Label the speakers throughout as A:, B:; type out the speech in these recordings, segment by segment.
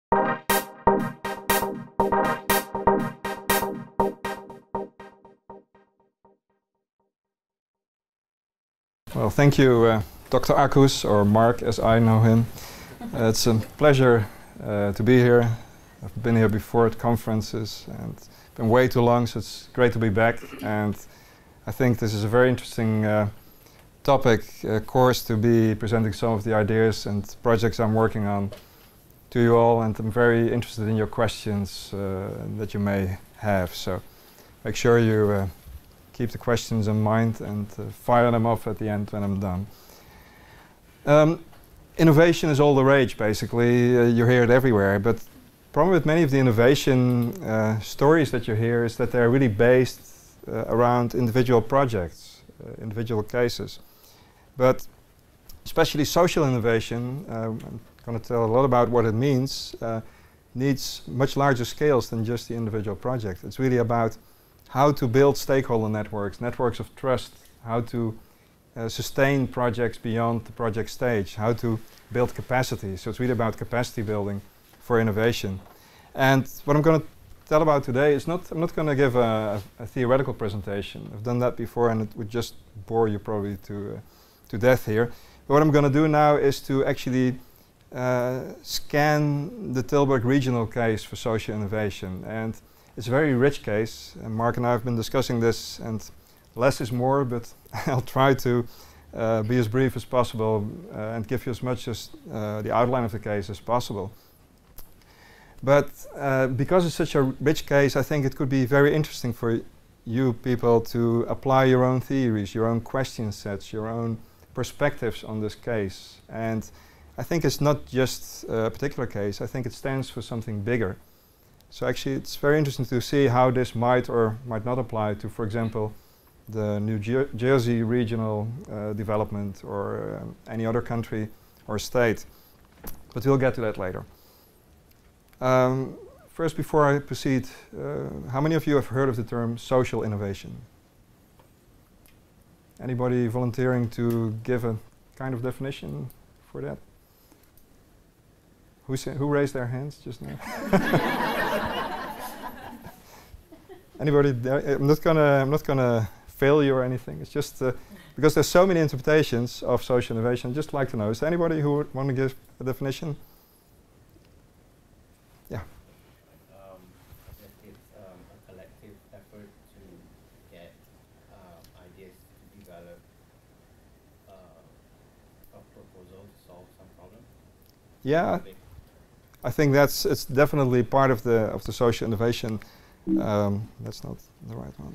A: Well, thank you, Dr. Akus, or Mark as I know him. It's a pleasure to be here. I've been here before at conferences and been way too long, so it's great to be back. And I think this is a very interesting topic, course, to be presenting some of the ideas and projects I'm working on to you all. And I'm very interested in your questions that you may have. So make sure you keep the questions in mind and fire them off at the end when I'm done. Innovation is all the rage, basically. You hear it everywhere, but the problem with many of the innovation stories that you hear is that they're really based around individual projects, individual cases. But especially social innovation, I'm going to tell a lot about what it means, needs much larger scales than just the individual project. It's really about how to build stakeholder networks, networks of trust, how to sustain projects beyond the project stage, how to build capacity. So it's really about capacity building for innovation. And what I'm going to tell about today is I'm not going to give a theoretical presentation. I've done that before and it would just bore you probably to death here. But what I'm going to do now is to actually scan the Tilburg Regional Case for social innovation. And it's a very rich case, and Mark and I have been discussing this, and less is more, but I'll try to be as brief as possible and give you as much as the outline of the case as possible. But because it's such a rich case, I think it could be very interesting for you people to apply your own theories, your own question sets, your own perspectives on this case. And I think it's not just a particular case, I think it stands for something bigger. So actually it's very interesting to see how this might or might not apply to, for example, the New Jersey regional development or any other country or state. But we'll get to that later. First, before I proceed, how many of you have heard of the term social innovation? Anybody volunteering to give a kind of definition for that? Who raised their hands just now? Anybody there? I'm not gonna fail you or anything. It's just because there's so many interpretations of social innovation. I'd just like to know, is there anybody who would want to give a definition? Yeah.
B: It's a collective effort to get ideas to develop a proposal to solve some problem.
A: Yeah, I think it's definitely part of the social innovation. That's not the right one.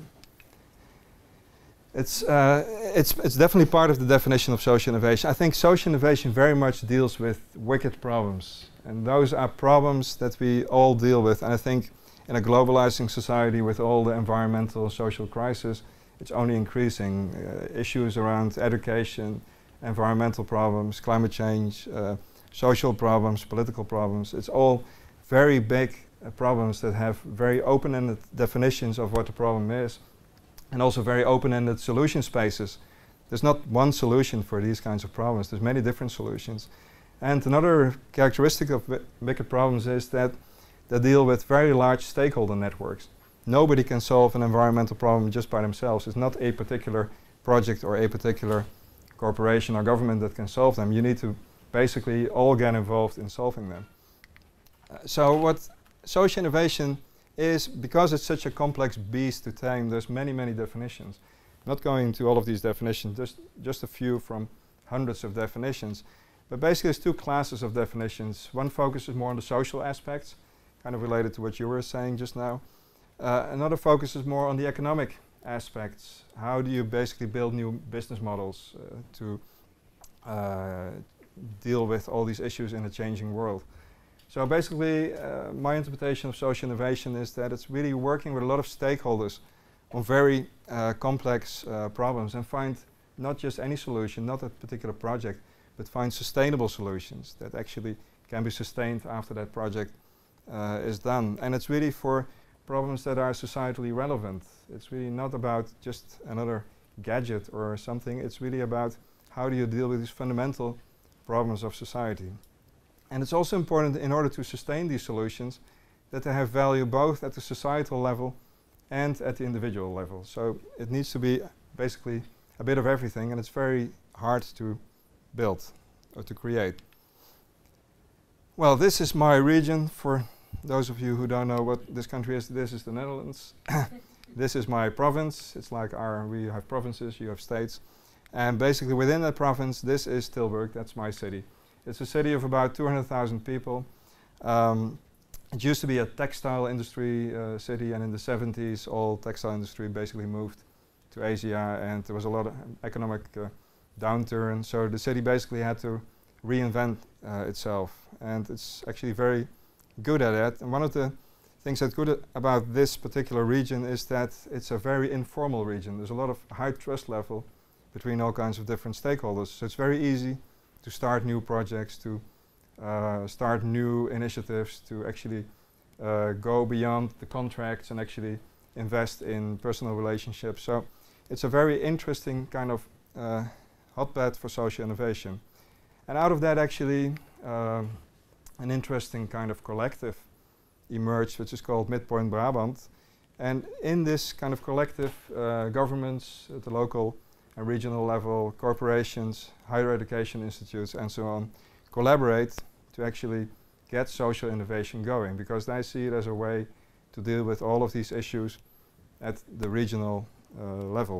A: It's definitely part of the definition of social innovation. I think social innovation very much deals with wicked problems, and those are problems that we all deal with. And I think in a globalizing society with all the environmental and social crises, it's only increasing. Issues around education, environmental problems, climate change, social problems, political problems. It's all very big problems that have very open-ended definitions of what the problem is, and also very open-ended solution spaces. There's not one solution for these kinds of problems. There's many different solutions. And another characteristic of bigger problems is that they deal with very large stakeholder networks. Nobody can solve an environmental problem just by themselves. It's not a particular project or a particular corporation or government that can solve them. You need to basically all get involved in solving them. So what social innovation is, because it's such a complex beast to tame, there's many, many definitions. Not going into all of these definitions, just a few from hundreds of definitions. But basically there's two classes of definitions. One focuses more on the social aspects, kind of related to what you were saying just now. Another focuses more on the economic aspects. How do you basically build new business models to deal with all these issues in a changing world? So basically, my interpretation of social innovation is that it's really working with a lot of stakeholders on very complex problems and find not just any solution, not a particular project, but find sustainable solutions that actually can be sustained after that project is done. And it's really for problems that are societally relevant. It's really not about just another gadget or something. It's really about how do you deal with these fundamental problems of society. And it's also important in order to sustain these solutions that they have value both at the societal level and at the individual level. So it needs to be basically a bit of everything, and it's very hard to build or to create. Well, this is my region. For those of you who don't know what this country is, this is the Netherlands. This is my province. It's like we have provinces, you have states. And basically within that province, this is Tilburg, that's my city. It's a city of about 200,000 people. It used to be a textile industry city, and in the 70s all textile industry basically moved to Asia, and there was a lot of economic downturn, so the city basically had to reinvent itself, and it's actually very good at that. And one of the things that's good about this particular region is that it's a very informal region. There's a lot of high trust level between all kinds of different stakeholders, so it's very easy to start new projects, to start new initiatives, to actually go beyond the contracts and actually invest in personal relationships. So it's a very interesting kind of hotbed for social innovation. And out of that actually an interesting kind of collective emerged, which is called Midden-Brabant. And in this kind of collective, governments at the local and regional level, corporations, higher education institutes and so on, collaborate to actually get social innovation going, because they see it as a way to deal with all of these issues at the regional level.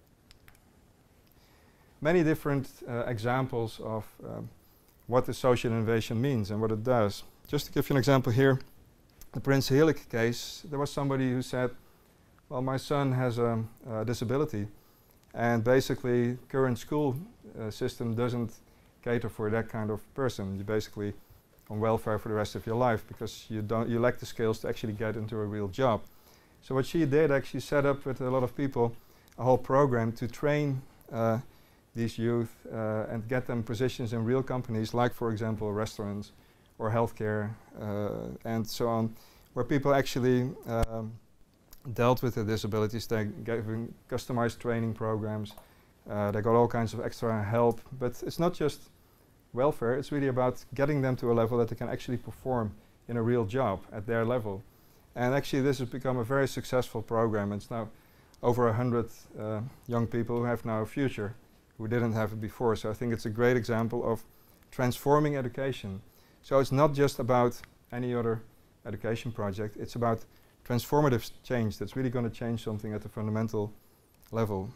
A: Many different examples of what the social innovation means and what it does. Just to give you an example here, the Prince Heerlijk case, there was somebody who said, well, my son has a disability, and basically current school system doesn't cater for that kind of person. You're basically on welfare for the rest of your life because you lack the skills to actually get into a real job. So what she did, actually set up with a lot of people a whole program to train these youth and get them positions in real companies, like for example restaurants or healthcare and so on, where people actually dealt with their disabilities. They gave customized training programs. They got all kinds of extra help, but it's not just welfare, it's really about getting them to a level that they can actually perform in a real job at their level. And actually this has become a very successful program. It's now over 100 young people who have now a future, who didn't have it before. So I think it's a great example of transforming education. So it's not just about any other education project, it's about transformative change that's really going to change something at the fundamental level.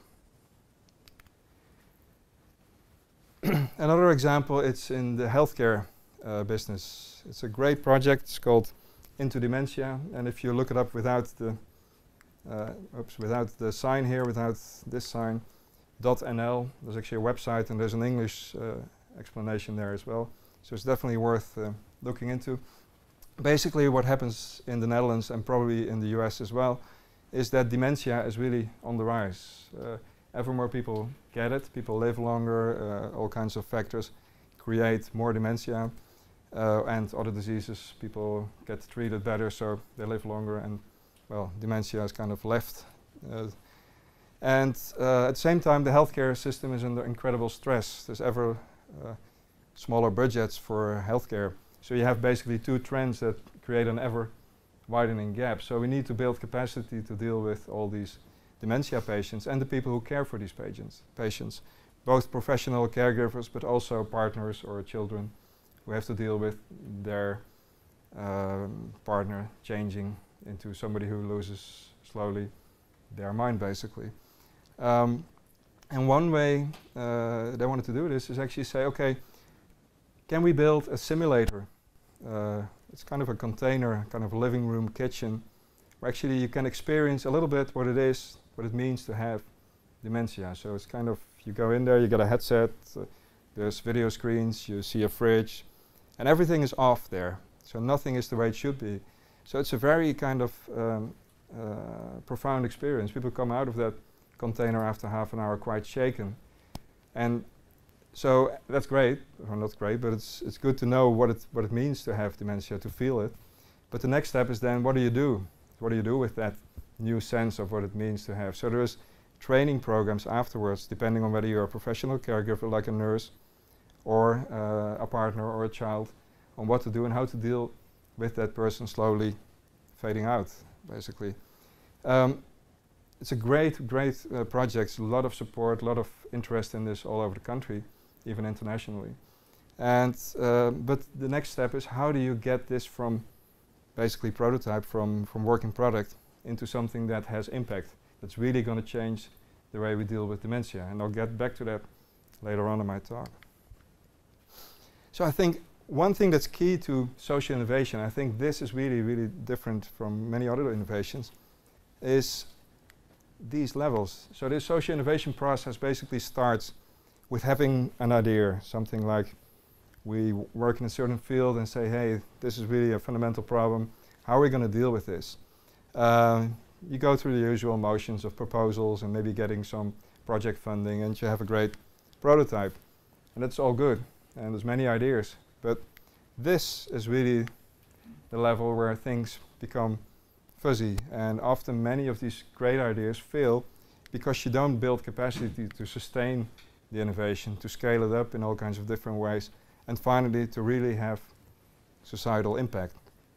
A: Another example, it's in the healthcare business. It's a great project, it's called Into Dementia, and if you look it up without the sign here, without this sign, .nl, there's actually a website and there's an English explanation there as well. So it's definitely worth looking into. Basically what happens in the Netherlands and probably in the US as well is that dementia is really on the rise. Ever more people get it, people live longer, all kinds of factors create more dementia and other diseases. People get treated better, so they live longer, and well, dementia is kind of left. And at the same time, the healthcare system is under incredible stress. There's ever smaller budgets for healthcare. So you have basically two trends that create an ever widening gap. So we need to build capacity to deal with all these dementia patients and the people who care for these patients, both professional caregivers but also partners or children who have to deal with their partner changing into somebody who loses slowly their mind basically. And one way they wanted to do this is actually say, okay, can we build a simulator? It's kind of a container, kind of a living room kitchen, where actually you can experience a little bit what it is, what it means to have dementia. So it's kind of, you go in there, you get a headset, there's video screens, you see a fridge, and everything is off there. So nothing is the way it should be. So it's a very kind of profound experience. People come out of that container after half an hour quite shaken. And so that's great, or not great, but it's good to know what it means to have dementia, to feel it. But the next step is then, what do you do? What do you do with that new sense of what it means to have? So there's training programs afterwards, depending on whether you're a professional caregiver like a nurse, or a partner or a child, on what to do and how to deal with that person slowly fading out, basically. It's a great project, a lot of support, a lot of interest in this all over the country, even internationally. And but the next step is, how do you get this from basically prototype, from working product, into something that has impact, that's really going to change the way we deal with dementia. And I'll get back to that later on in my talk. So I think one thing that's key to social innovation, I think this is really, really different from many other innovations, is these levels. So this social innovation process basically starts with having an idea, something like we work in a certain field and say, hey, this is really a fundamental problem. How are we going to deal with this? You go through the usual motions of proposals and maybe getting some project funding, and you have a great prototype. And that's all good. And there's many ideas. But this is really the level where things become fuzzy. And often many of these great ideas fail because you don't build capacity to sustain the innovation, to scale it up in all kinds of different ways, and finally to really have societal impact.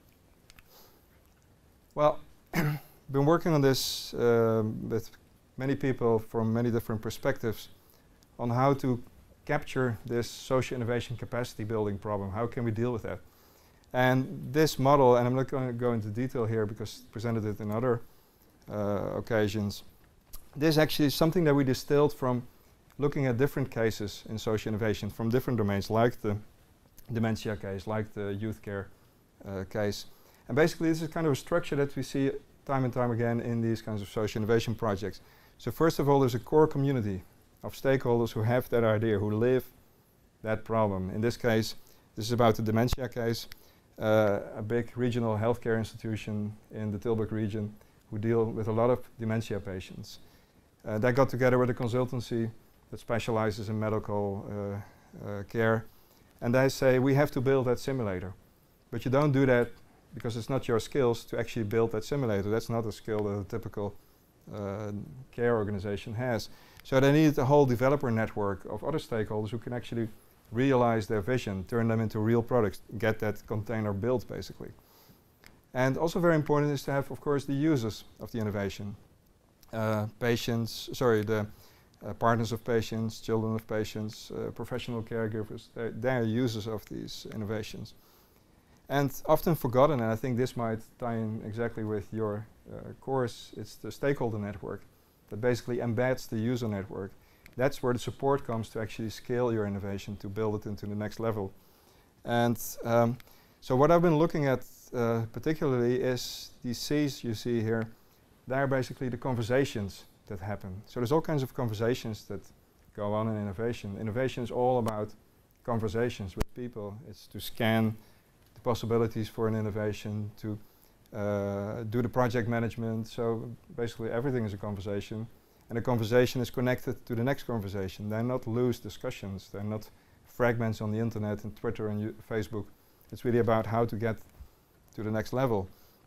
A: Well, been working on this with many people from many different perspectives on how to capture this social innovation capacity building problem. How can we deal with that? And this model, and I'm not going to go into detail here because I presented it in other occasions, this actually is something that we distilled from looking at different cases in social innovation from different domains, like the dementia case, like the youth care case. And basically this is kind of a structure that we see time and time again in these kinds of social innovation projects. So first of all, there's a core community of stakeholders who have that idea, who live that problem. In this case, this is about the dementia case, a big regional healthcare institution in the Tilburg region who deal with a lot of dementia patients. They got together with a consultancy that specializes in medical care, and they say, we have to build that simulator. But you don't do that because it's not your skills to actually build that simulator. That's not a skill that a typical care organization has. So they needed a whole developer network of other stakeholders who can actually realize their vision, turn them into real products, get that container built basically. And also very important is to have, of course, the users of the innovation. The partners of patients, children of patients, professional caregivers, they're users of these innovations. And often forgotten, and I think this might tie in exactly with your course, it's the stakeholder network that basically embeds the user network. That's where the support comes to actually scale your innovation, to build it into the next level. And so what I've been looking at particularly is these C's you see here. They're basically the conversations that happen. So there's all kinds of conversations that go on in innovation. Innovation is all about conversations with people. It's to scan the possibilities for an innovation, to do the project management. So basically everything is a conversation. And a conversation is connected to the next conversation. They're not loose discussions. They're not fragments on the internet and Twitter and Facebook. It's really about how to get to the next level.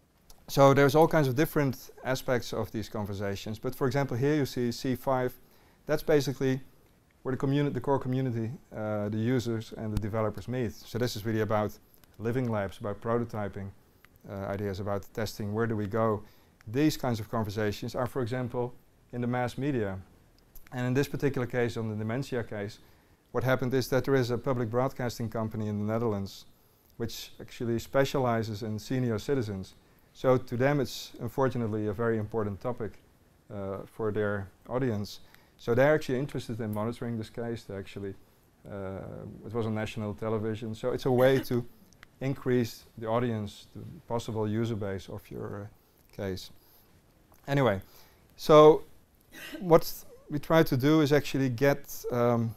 A: So there's all kinds of different aspects of these conversations. But for example, here you see C5. That's basically where the core community, the users and the developers meet. So this is really about living labs, about prototyping ideas, about testing, where do we go. These kinds of conversations are, for example, in the mass media. And in this particular case, on the dementia case, what happened is that there is a public broadcasting company in the Netherlands which actually specializes in senior citizens. So to them it's unfortunately a very important topic for their audience. So they're actually interested in monitoring this case. They actually, it was on national television. So it's a way to increase the audience, the possible user base of your case. Anyway, so what we try to do is actually get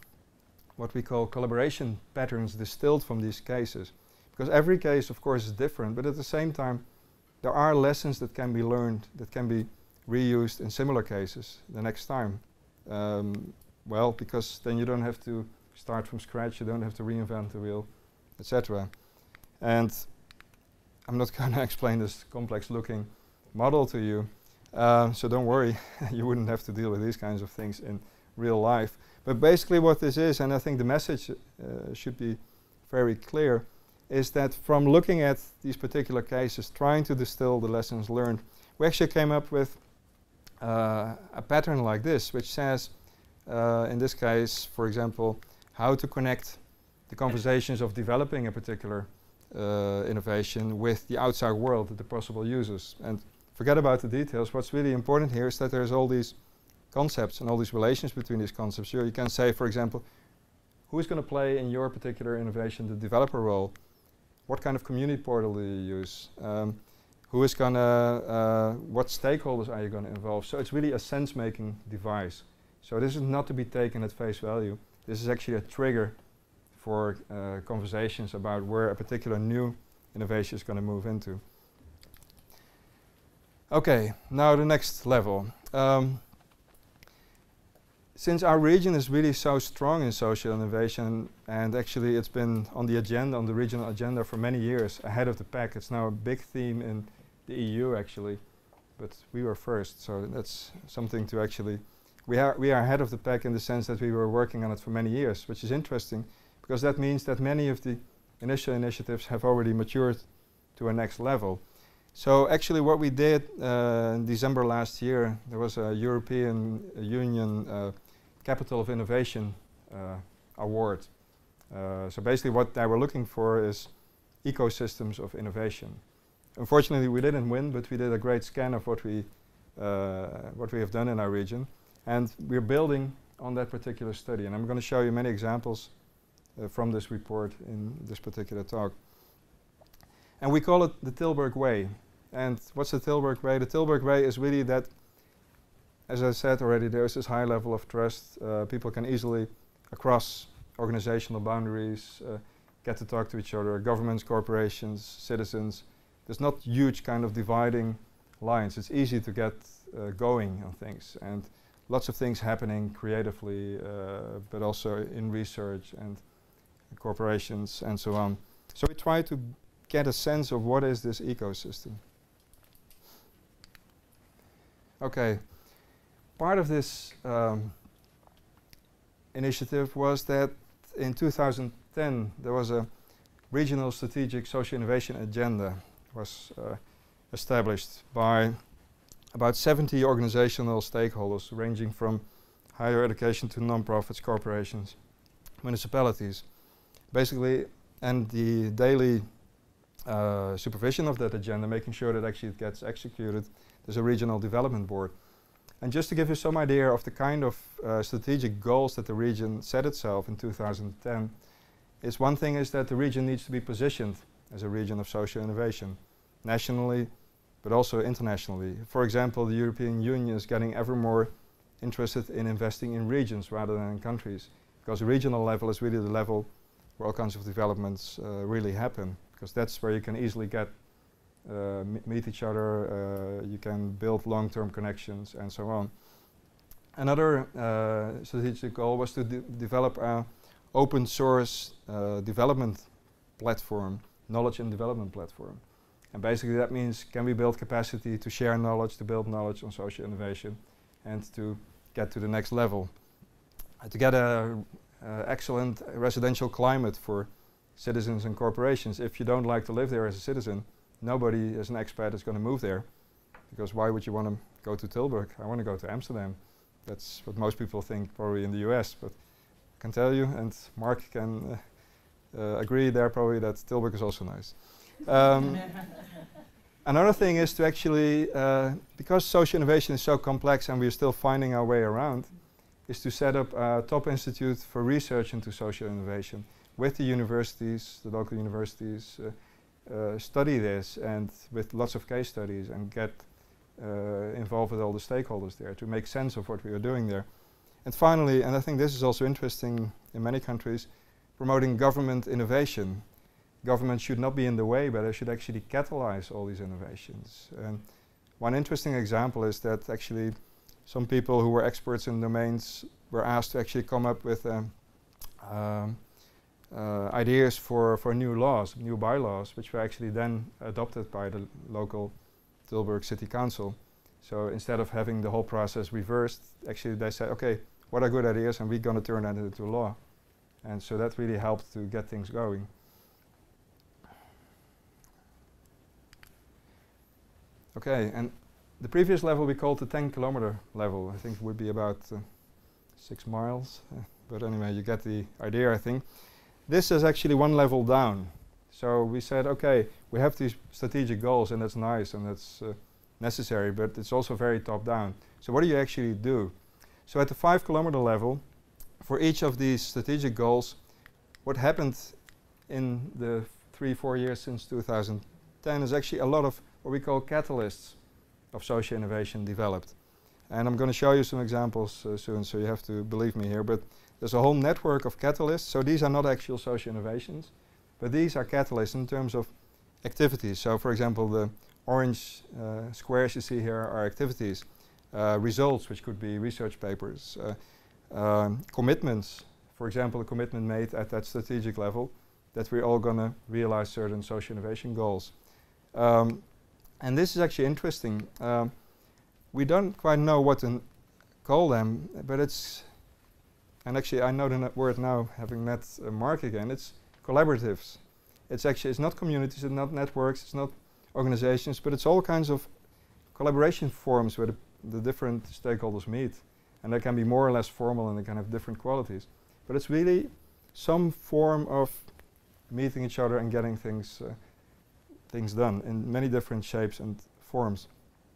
A: what we call collaboration patterns distilled from these cases. Because every case, of course, is different, but at the same time, there are lessons that can be learned, that can be reused in similar cases the next time. Well, because then you don't have to start from scratch, you don't have to reinvent the wheel, etc. And I'm not going to explain this complex looking model to you, so don't worry, you wouldn't have to deal with these kinds of things in real life. But basically what this is, and I think the message should be very clear, is that from looking at these particular cases, trying to distill the lessons learned, we actually came up with a pattern like this, which says, in this case, for example, how to connect the conversations of developing a particular innovation with the outside world, the possible users. And forget about the details. What's really important here is that there's all these concepts and all these relations between these concepts. You can say, for example, who is going to play in your particular innovation the developer role? What kind of community portal do you use? Who is going to, what stakeholders are you going to involve? So it's really a sense-making device. So this is not to be taken at face value. This is actually a trigger for conversations about where a particular new innovation is going to move into. Okay, now the next level. Since our region is really so strong in social innovation, and actually it's been on the agenda, on the regional agenda for many years, ahead of the pack. It's now a big theme in the EU actually, but we were first, so that's something to actually, we are ahead of the pack in the sense that we were working on it for many years, which is interesting, because that means that many of the initial initiatives have already matured to a next level. So actually what we did in December last year, there was a European Union Capital of Innovation award. So basically what they were looking for is ecosystems of innovation. Unfortunately we didn't win, but we did a great scan of what we have done in our region. And we're building on that particular study. And I'm going to show you many examples from this report in this particular talk. And we call it the Tilburg Way. And what's the Tilburg Way? The Tilburg Way is really that, as I said already, there's this high level of trust. People can easily, across organizational boundaries, get to talk to each other, governments, corporations, citizens. There's not huge kind of dividing lines. It's easy to get going on things. And lots of things happening creatively, but also in research and corporations and so on. So we try to get a sense of what is this ecosystem. Okay, part of this initiative was that in 2010 there was a regional strategic social innovation agenda was established by about 70 organizational stakeholders ranging from higher education to non-profits, corporations, municipalities. Basically, and the daily supervision of that agenda, making sure that actually it gets executed, there's a regional development board. And just to give you some idea of the kind of strategic goals that the region set itself in 2010, is one thing is that the region needs to be positioned as a region of social innovation, nationally, but also internationally. For example, the European Union is getting ever more interested in investing in regions rather than in countries, because the regional level is really the level where all kinds of developments really happen, because that's where you can easily get meet each other, you can build long-term connections and so on. Another strategic goal was to develop an open source development platform, knowledge and development platform. And basically that means, can we build capacity to share knowledge, to build knowledge on social innovation, and to get to the next level. To get an excellent residential climate for citizens and corporations. If you don't like to live there as a citizen, nobody as an expat is going to move there, because why would you want to go to Tilburg? I want to go to Amsterdam. That's what most people think probably in the US, but I can tell you, and Mark can agree there probably, that Tilburg is also nice. Another thing is to actually, because social innovation is so complex and we're still finding our way around, is to set up a top institute for research into social innovation with the universities, the local universities, study this, and with lots of case studies, and get involved with all the stakeholders there to make sense of what we are doing there. And finally, and I think this is also interesting in many countries, promoting government innovation. Government should not be in the way, but they should actually catalyze all these innovations. And one interesting example is that actually some people who were experts in domains were asked to actually come up with ideas for new laws, new bylaws, which were actually then adopted by the local Tilburg City Council. So instead of having the whole process reversed, actually they said, okay, what are good ideas, and we're going to turn that into law. And so that really helped to get things going. Okay, and the previous level we called the 10-kilometer level. I think it would be about 6 miles. But anyway, you get the idea, I think. This is actually one level down. So we said, okay, we have these strategic goals, and that's nice, and that's necessary, but it's also very top-down. So what do you actually do? So at the 5-kilometer level, for each of these strategic goals, what happened in the 3-4 years since 2010 is actually a lot of what we call catalysts of social innovation developed. And I'm going to show you some examples soon, so you have to believe me here. But there's a whole network of catalysts. So these are not actual social innovations, but these are catalysts in terms of activities. So for example, the orange squares you see here are activities. Results, which could be research papers. Commitments, for example, a commitment made at that strategic level that we're all going to realize certain social innovation goals. And this is actually interesting. We don't quite know what to call them, but it's, and actually I know the word now, having met Mark again, it's collaboratives. It's actually, it's not communities, it's not networks, it's not organizations, but it's all kinds of collaboration forums where the different stakeholders meet. And they can be more or less formal, and they can have different qualities. But it's really some form of meeting each other and getting things done in many different shapes and forms.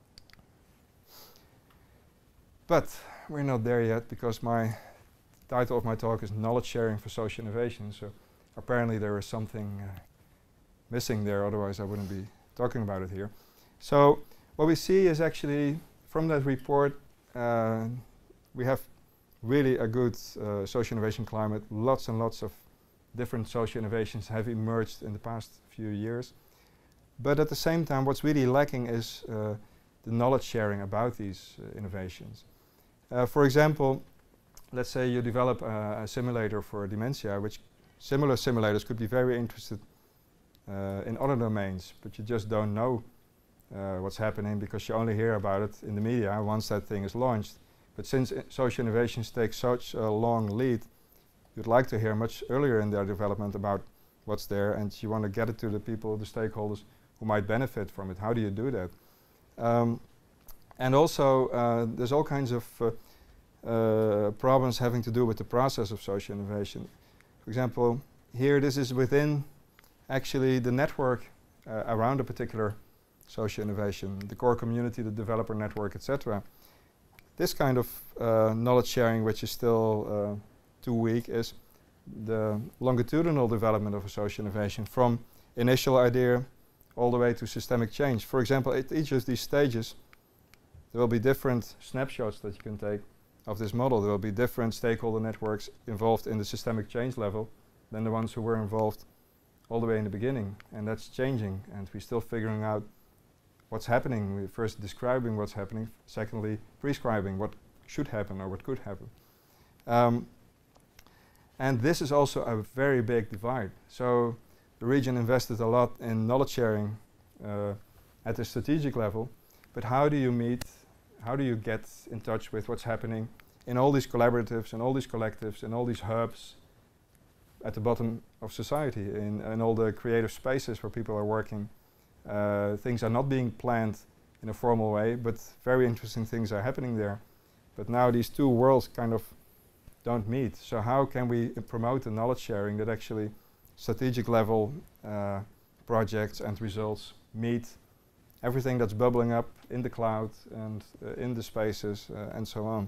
A: But we're not there yet, because my title of my talk is Knowledge Sharing for Social Innovation. So apparently there is something missing there, otherwise I wouldn't be talking about it here. So what we see is actually from that report, we have really a good social innovation climate. Lots and lots of different social innovations have emerged in the past few years. But at the same time, what's really lacking is the knowledge sharing about these innovations. For example, let's say you develop a simulator for dementia, which similar simulators could be very interested in other domains, but you just don't know what's happening because you only hear about it in the media once that thing is launched. But since social innovations take such a long lead, you'd like to hear much earlier in their development about what's there, and you want to get it to the people, the stakeholders who might benefit from it. How do you do that? And also, there's all kinds of problems having to do with the process of social innovation. For example, here this is within actually the network around a particular social innovation, the core community, the developer network, etc. This kind of knowledge sharing, which is still too weak, is the longitudinal development of a social innovation from initial idea all the way to systemic change. For example, at each of these stages, there will be different snapshots that you can take of this model. There will be different stakeholder networks involved in the systemic change level than the ones who were involved all the way in the beginning. And that's changing, and we're still figuring out what's happening. We're first describing what's happening, secondly prescribing what should happen or what could happen. And this is also a very big divide. So the region invested a lot in knowledge sharing at the strategic level, but how do you get in touch with what's happening in all these collaboratives and all these collectives and all these hubs at the bottom of society, in all the creative spaces where people are working? Things are not being planned in a formal way, but very interesting things are happening there. But now these two worlds kind of don't meet. So how can we promote the knowledge sharing that actually strategic level projects and results meet everything that's bubbling up in the cloud and in the spaces and so on?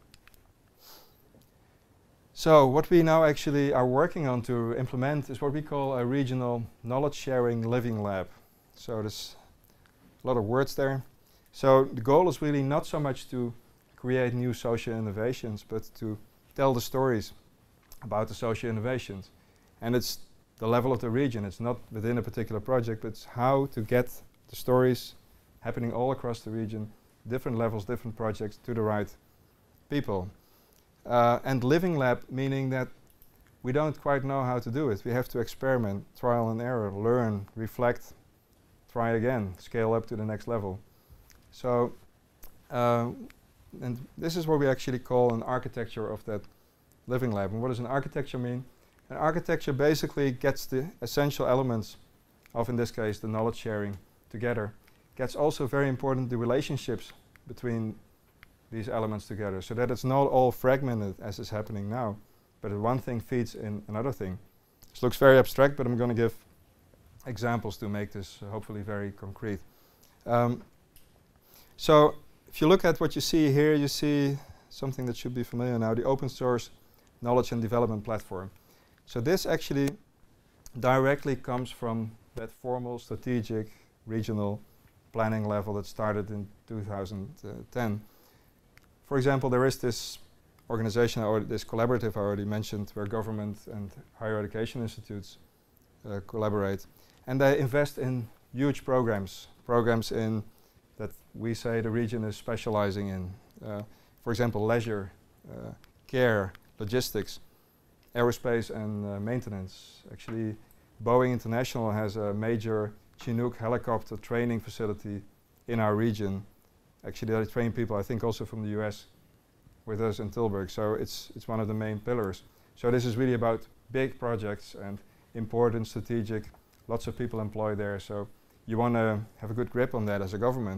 A: So what we now actually are working on to implement is what we call a regional knowledge sharing living lab. So there's a lot of words there. So the goal is really not so much to create new social innovations, but to tell the stories about the social innovations. And it's the level of the region. It's not within a particular project, but it's how to get the stories happening all across the region, different levels, different projects, to the right people. And living lab, meaning that we don't quite know how to do it. We have to experiment, trial and error, learn, reflect, try again, scale up to the next level. So, and this is what we actually call an architecture of that living lab. And what does an architecture mean? An architecture basically gets the essential elements of, in this case, the knowledge sharing together gets also very important the relationships between these elements together, so that it's not all fragmented as is happening now, but that one thing feeds in another thing. This looks very abstract, but I'm going to give examples to make this hopefully very concrete. So if you look at what you see here, you see something that should be familiar now, the open source knowledge and development platform. So this actually directly comes from that formal strategic regional planning level that started in 2010. For example, there is this organization, or this collaborative I already mentioned, where government and higher education institutes collaborate. And they invest in huge programs in that we say the region is specializing in. For example, leisure, care, logistics, aerospace and maintenance. Actually, Boeing International has a major Chinook helicopter training facility in our region. Actually, they train people, I think, also from the US with us in Tilburg. So it's one of the main pillars. So this is really about big projects and important, strategic, lots of people employed there. So you want to have a good grip on that as a government.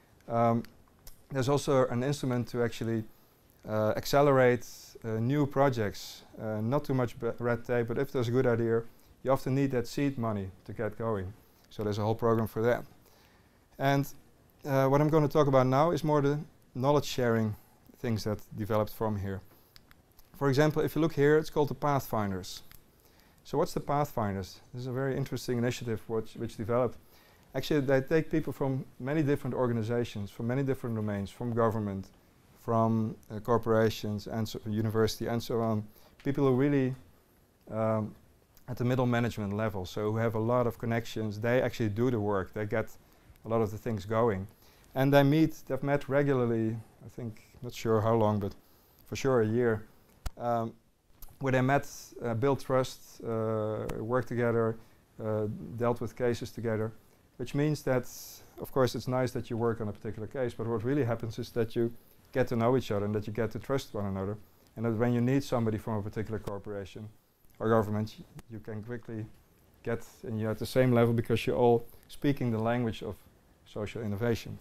A: There's also an instrument to actually accelerate new projects. Not too much red tape, but if there's a good idea, you often need that seed money to get going. So there's a whole program for that. And what I'm going to talk about now is more the knowledge sharing things that developed from here. For example, if you look here, it's called the Pathfinders. So what's the Pathfinders? This is a very interesting initiative which developed. Actually, they take people from many different organizations, from many different domains, from government, from corporations, and university, and so on. People who really at the middle management level, so who have a lot of connections. They actually do the work. They get a lot of the things going. And they've met regularly, I think, not sure how long, but for sure a year, where they met, built trust, worked together, dealt with cases together, which means that, of course, it's nice that you work on a particular case, but what really happens is that you get to know each other and that you get to trust one another, and that when you need somebody from a particular corporation or government, you can quickly get, and you're at the same level because you're all speaking the language of social innovation.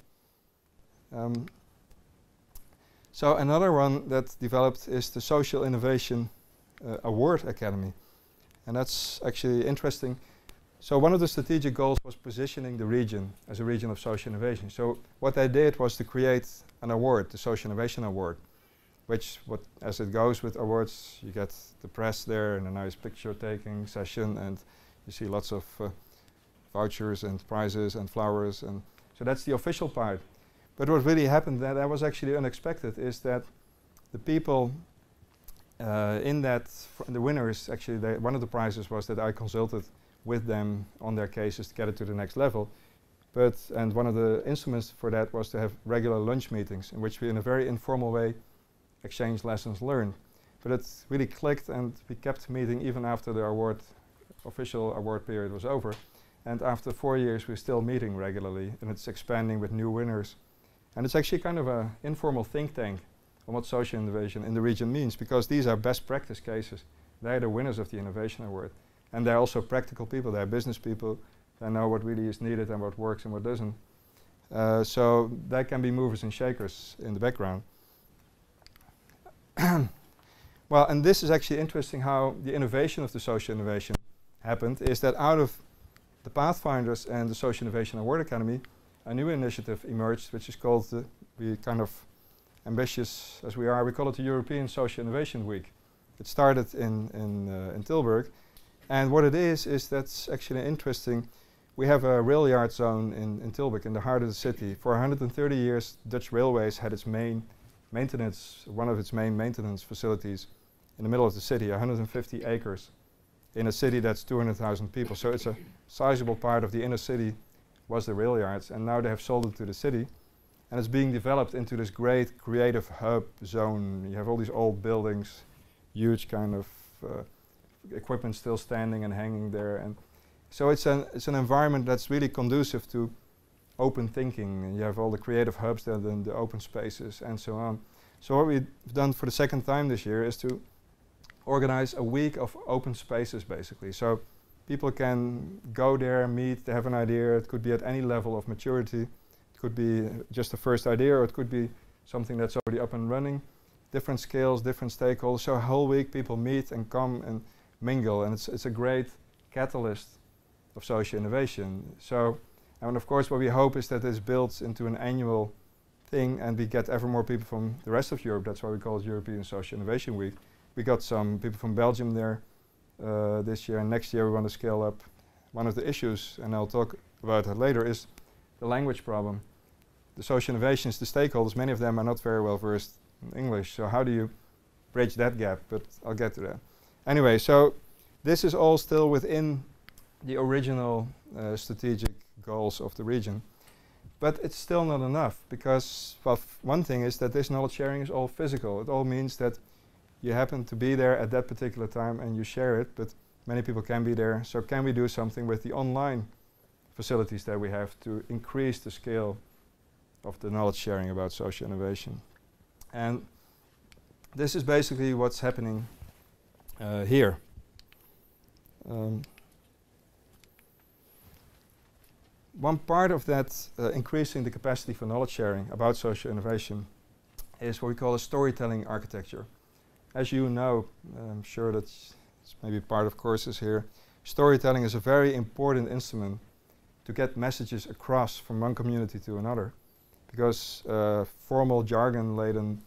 A: So another one that developed is the Social Innovation Award Academy, and that's actually interesting. So one of the strategic goals was positioning the region as a region of social innovation. So what they did was to create an award, the Social Innovation Award, which, as it goes with awards, you get the press there and a nice picture-taking session, and you see lots of vouchers and prizes and flowers, and so that's the official part. But what really happened that was actually unexpected is that the people in that, the winners, actually, one of the prizes was that I consulted with them on their cases to get it to the next level. And one of the instruments for that was to have regular lunch meetings in which we, in a very informal way, exchange lessons learned. But it really clicked, and we kept meeting even after the official award period was over. And after 4 years, we're still meeting regularly, and it's expanding with new winners. And it's actually kind of an informal think tank on what social innovation in the region means, because these are best practice cases. They're the winners of the Innovation Award. And they're also practical people, they're business people. They know what really is needed and what works and what doesn't. So they can be movers and shakers in the background. Well, and this is actually interesting how the innovation of the social innovation happened, is that out of the Pathfinders and the Social Innovation Award Academy, a new initiative emerged, which is called, we kind of ambitious as we are, we call it the European Social Innovation Week. It started in Tilburg, and what it is that's actually interesting. We have a rail yard zone in Tilburg, in the heart of the city. For 130 years, Dutch Railways had its main maintenance, one of its main maintenance facilities in the middle of the city, 150 acres, in a city that's 200,000 people. So it's a sizable part of the inner city was the rail yards, and now they have sold it to the city, and it's being developed into this great creative hub zone. You have all these old buildings, huge kind of equipment still standing and hanging there, and so it's an environment that's really conducive to open thinking. And you have all the creative hubs there, then the open spaces, and so on. So what we've done for the second time this year is to organize a week of open spaces, basically. So People can go there, meet, they have an idea. It could be at any level of maturity. It could be just the first idea, or it could be something that's already up and running. Different scales, different stakeholders. So a whole week people meet and come and mingle, and it's a great catalyst of social innovation. So, and of course what we hope is that this builds into an annual thing, and we get ever more people from the rest of Europe. That's why we call it European Social Innovation Week. We got some people from Belgium there this year, and next year we want to scale up. One of the issues, and I'll talk about that later, is the language problem. The social innovations, the stakeholders, many of them are not very well versed in English, so how do you bridge that gap? But I'll get to that. Anyway, so this is all still within the original strategic goals of the region. But it's still not enough, because well, one thing is that this knowledge sharing is all physical. It all means that you happen to be there at that particular time and you share it, but many people can be there. So can we do something with the online facilities that we have to increase the scale of the knowledge sharing about social innovation? And this is basically what's happening here. One part of that increasing the capacity for knowledge sharing about social innovation is what we call a storytelling architecture. As you know, I'm sure that's maybe part of courses here, storytelling is a very important instrument to get messages across from one community to another, because formal jargon-laden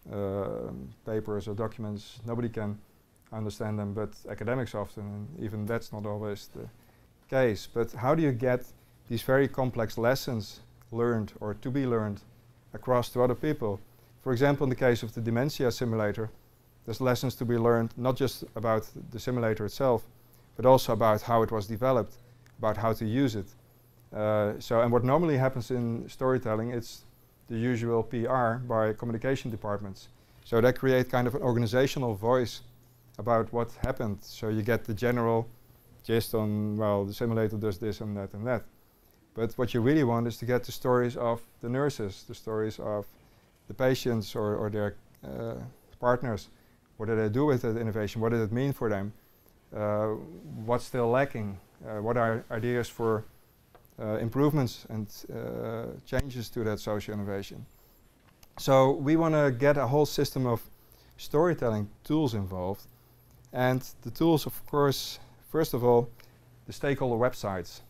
A: papers or documents, nobody can understand them, but academics often, and even that's not always the case. But how do you get these very complex lessons learned or to be learned across to other people? For example, in the case of the dementia simulator, there's lessons to be learned not just about the simulator itself, but also about how it was developed, about how to use it. And what normally happens in storytelling, it's the usual PR by communication departments. So they create kind of an organizational voice about what happened. So you get the general gist on, well, the simulator does this and that and that. But what you really want is to get the stories of the nurses, the stories of the patients or their partners. What did they do with that innovation? What did it mean for them? What's still lacking? What are ideas for improvements and changes to that social innovation? So we want to get a whole system of storytelling tools involved. And the tools, of course, first of all, the stakeholder websites.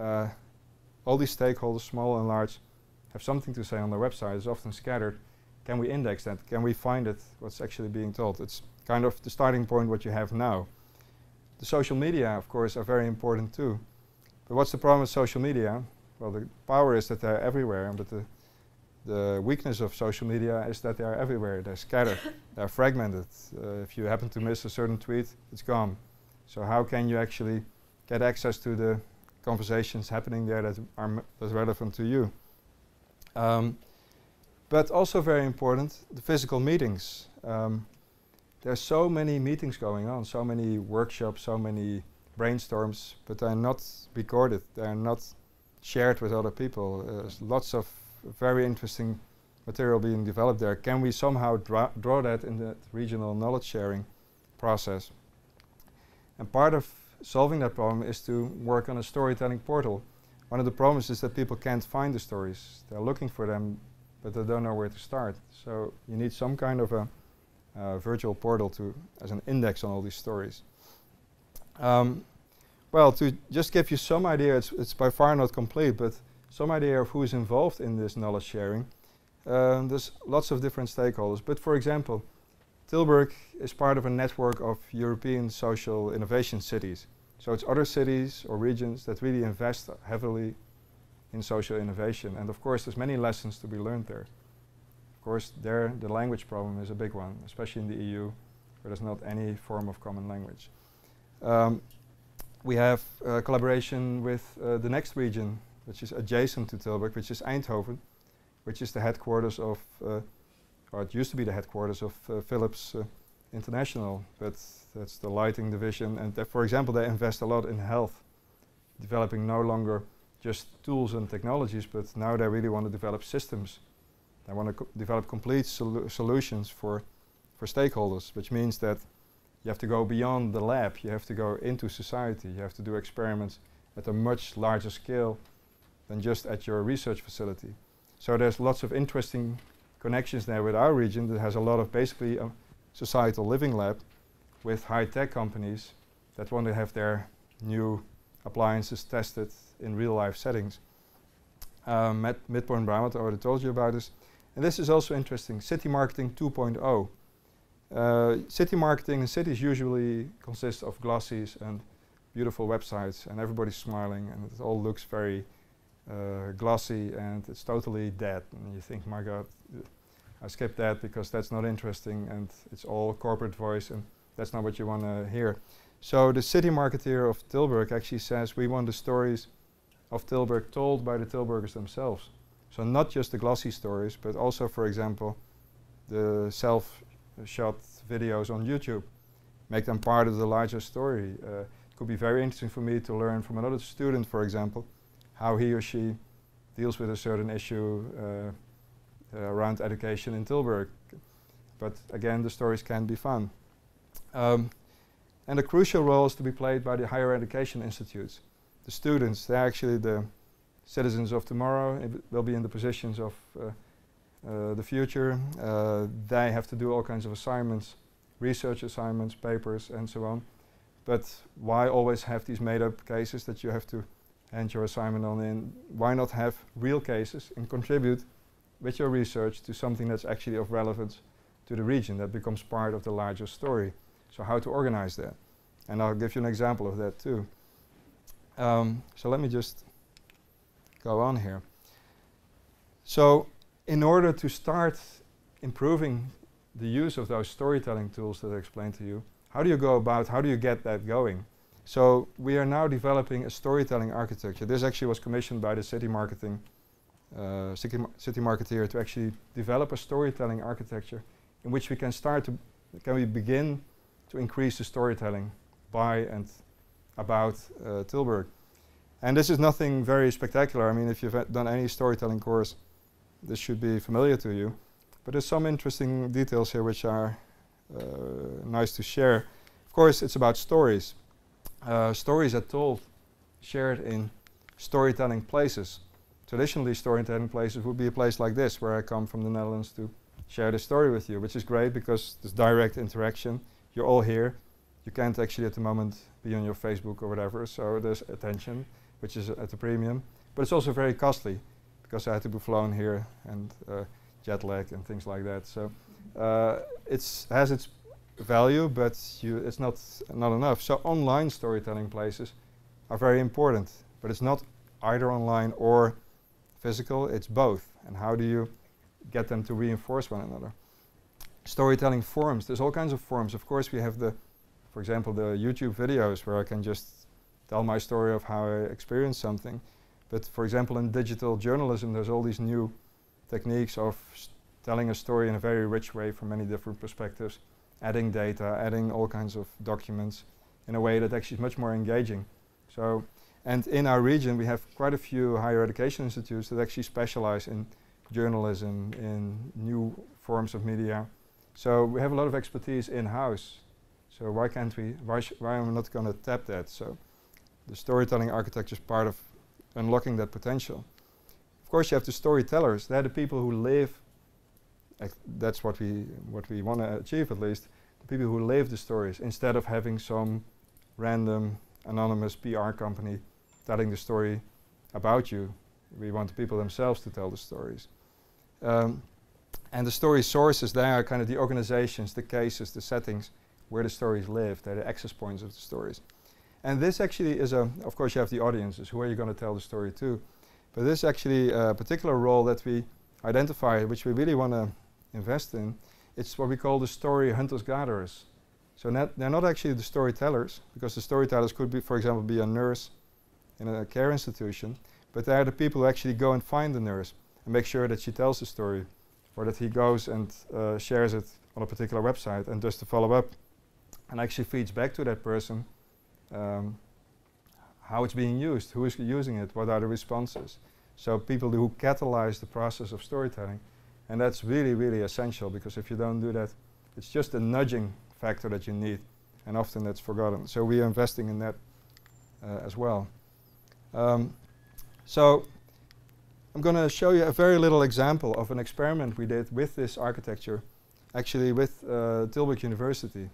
A: All these stakeholders, small and large, have something to say on their website. It's often scattered. Can we index that? Can we find it, what's actually being told? It's kind of the starting point what you have now. The social media, of course, are very important too. But what's the problem with social media? Well, the power is that they're everywhere, but the weakness of social media is that they're everywhere. They're scattered, they're fragmented. If you happen to miss a certain tweet, it's gone. So how can you actually get access to the conversations happening there that are that's relevant to you? But also very important, the physical meetings. There's so many meetings going on, so many workshops, so many brainstorms, but they're not recorded, they're not shared with other people. There's lots of very interesting material being developed there. Can we somehow draw that in the regional knowledge sharing process? And part of solving that problem is to work on a storytelling portal. One of the problems is that people can't find the stories. They're looking for them, but they don't know where to start. So you need some kind of a virtual portal as an index on all these stories. Well, to just give you some idea, it's by far not complete, but some idea of who is involved in this knowledge sharing. There's lots of different stakeholders, but for example, Tilburg is part of a network of European social innovation cities. So it's other cities or regions that really invest heavily in social innovation. And of course, there's many lessons to be learned there. Of course, there the language problem is a big one, especially in the EU, where there's not any form of common language. We have collaboration with the next region, which is adjacent to Tilburg, which is Eindhoven, which is the headquarters of, or it used to be the headquarters of Philips International, but that's the lighting division. And for example, they invest a lot in health, developing no longer just tools and technologies, but now they really want to develop systems. They want to develop complete solutions for stakeholders, which means that You have to go beyond the lab. You have to go into society. You have to do experiments at a much larger scale than just at your research facility. So there's lots of interesting connections there with our region that has a lot of basically a societal living lab with high-tech companies that want to have their new appliances tested in real-life settings. Midden-Brabant, I already told you about this. And this is also interesting, city marketing 2.0. City marketing in cities usually consists of glossies and beautiful websites, and everybody's smiling, and it all looks very glossy, and it's totally dead. And you think, my God, I skipped that because that's not interesting, and it's all corporate voice, and that's not what you want to hear. So the city marketeer of Tilburg actually says we want the stories of Tilburg told by the Tilburgers themselves. So not just the glossy stories, but also, for example, the self-shot videos on YouTube. Make them part of the larger story. It could be very interesting for me to learn from another student, for example, how he or she deals with a certain issue around education in Tilburg. But again, the stories can be fun. And a crucial role is to be played by the higher education institutes. The students, they're actually the citizens of tomorrow. They'll be in the positions of the future. They have to do all kinds of assignments, research assignments, papers, and so on. But why always have these made-up cases that you have to hand your assignment on in? Why not have real cases and contribute with your research to something that's actually of relevance to the region that becomes part of the larger story? So how to organize that? And I'll give you an example of that too. So let me just go on here. So in order to start improving the use of those storytelling tools that I explained to you, how do you go about, how do you get that going? So we are now developing a storytelling architecture. This actually was commissioned by the city marketing, city marketeer to actually develop a storytelling architecture in which we can start to, can we begin to increase the storytelling by and about Tilburg. And this is nothing very spectacular. I mean, if you've done any storytelling course, this should be familiar to you. But there's some interesting details here which are nice to share. Of course, it's about stories. Stories are told, shared in storytelling places. Traditionally, storytelling places would be a place like this, where I come from the Netherlands to share the story with you, which is great because there's direct interaction. You're all here. You can't actually at the moment be on your Facebook or whatever, so there's attention, which is at a premium. But it's also very costly because I had to be flown here and jet lag and things like that. So it has its value, but it's not enough. So online storytelling places are very important, but it's not either online or physical, it's both. And how do you get them to reinforce one another? Storytelling forums, there's all kinds of forums. Of course, we have for example, the YouTube videos where I can just tell my story of how I experienced something. But for example, in digital journalism, there's all these new techniques of telling a story in a very rich way from many different perspectives, adding data, adding all kinds of documents in a way that actually is much more engaging. So, and in our region, we have quite a few higher education institutes that actually specialize in journalism, in new forms of media. So we have a lot of expertise in-house. So why can't we, why am I not going to tap that? So the storytelling architecture is part of unlocking that potential. Of course, you have the storytellers. They're the people who live, that's what we want to achieve at least, the people who live the stories, instead of having some random anonymous PR company telling the story about you. We want the people themselves to tell the stories. And the story sources, they are kind of the organizations, the cases, the settings where the stories live. They're the access points of the stories. And this actually is of course you have the audiences, who are you going to tell the story to? But this is actually a particular role that we identify, which we really want to invest in. It's what we call the story hunters-gatherers. So they're not actually the storytellers, because the storytellers could be, for example, be a nurse in a care institution, but they are the people who actually go and find the nurse and make sure that she tells the story, or that he goes and shares it on a particular website and does the follow-up and actually feeds back to that person how it's being used, who is using it, what are the responses. So people who catalyze the process of storytelling. And that's really, really essential, because if you don't do that, it's just a nudging factor that you need. and often that's forgotten. So we are investing in that as well. So I'm going to show you a very little example of an experiment we did with this architecture, actually with Tilburg University.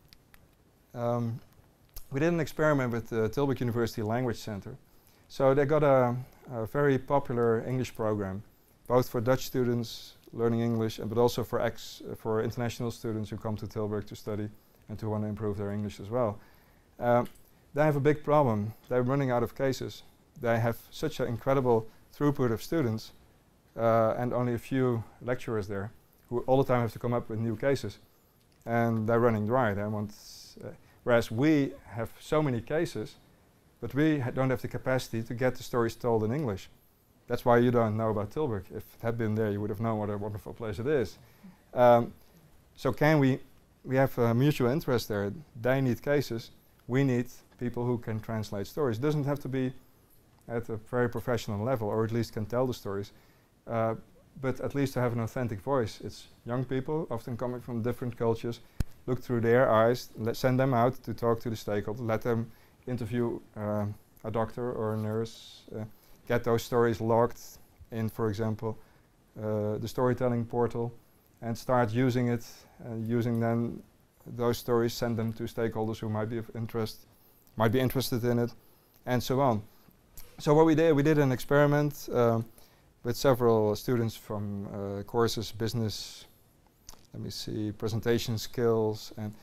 A: We did an experiment with the Tilburg University Language Center. So they got a very popular English program, both for Dutch students learning English, but also for international students who come to Tilburg to study and to want to improve their English as well. They have a big problem. They're running out of cases. They have such an incredible throughput of students and only a few lecturers there who all the time have to come up with new cases. And they're running dry. They want, whereas we have so many cases, but we don't have the capacity to get the stories told in English. That's why you don't know about Tilburg. If it had been there, you would have known what a wonderful place it is. So can we have a mutual interest there. They need cases. We need people who can translate stories. It doesn't have to be at a very professional level, or at least can tell the stories, but at least to have an authentic voice. It's young people, often coming from different cultures. Look through their eyes, send them out to talk to the stakeholders, let them interview a doctor or a nurse, get those stories logged in, for example, the storytelling portal, and start using it, using then those stories, send them to stakeholders who might be of interest, might be interested in it, and so on. So what we did an experiment with several students from courses, business, presentation skills, and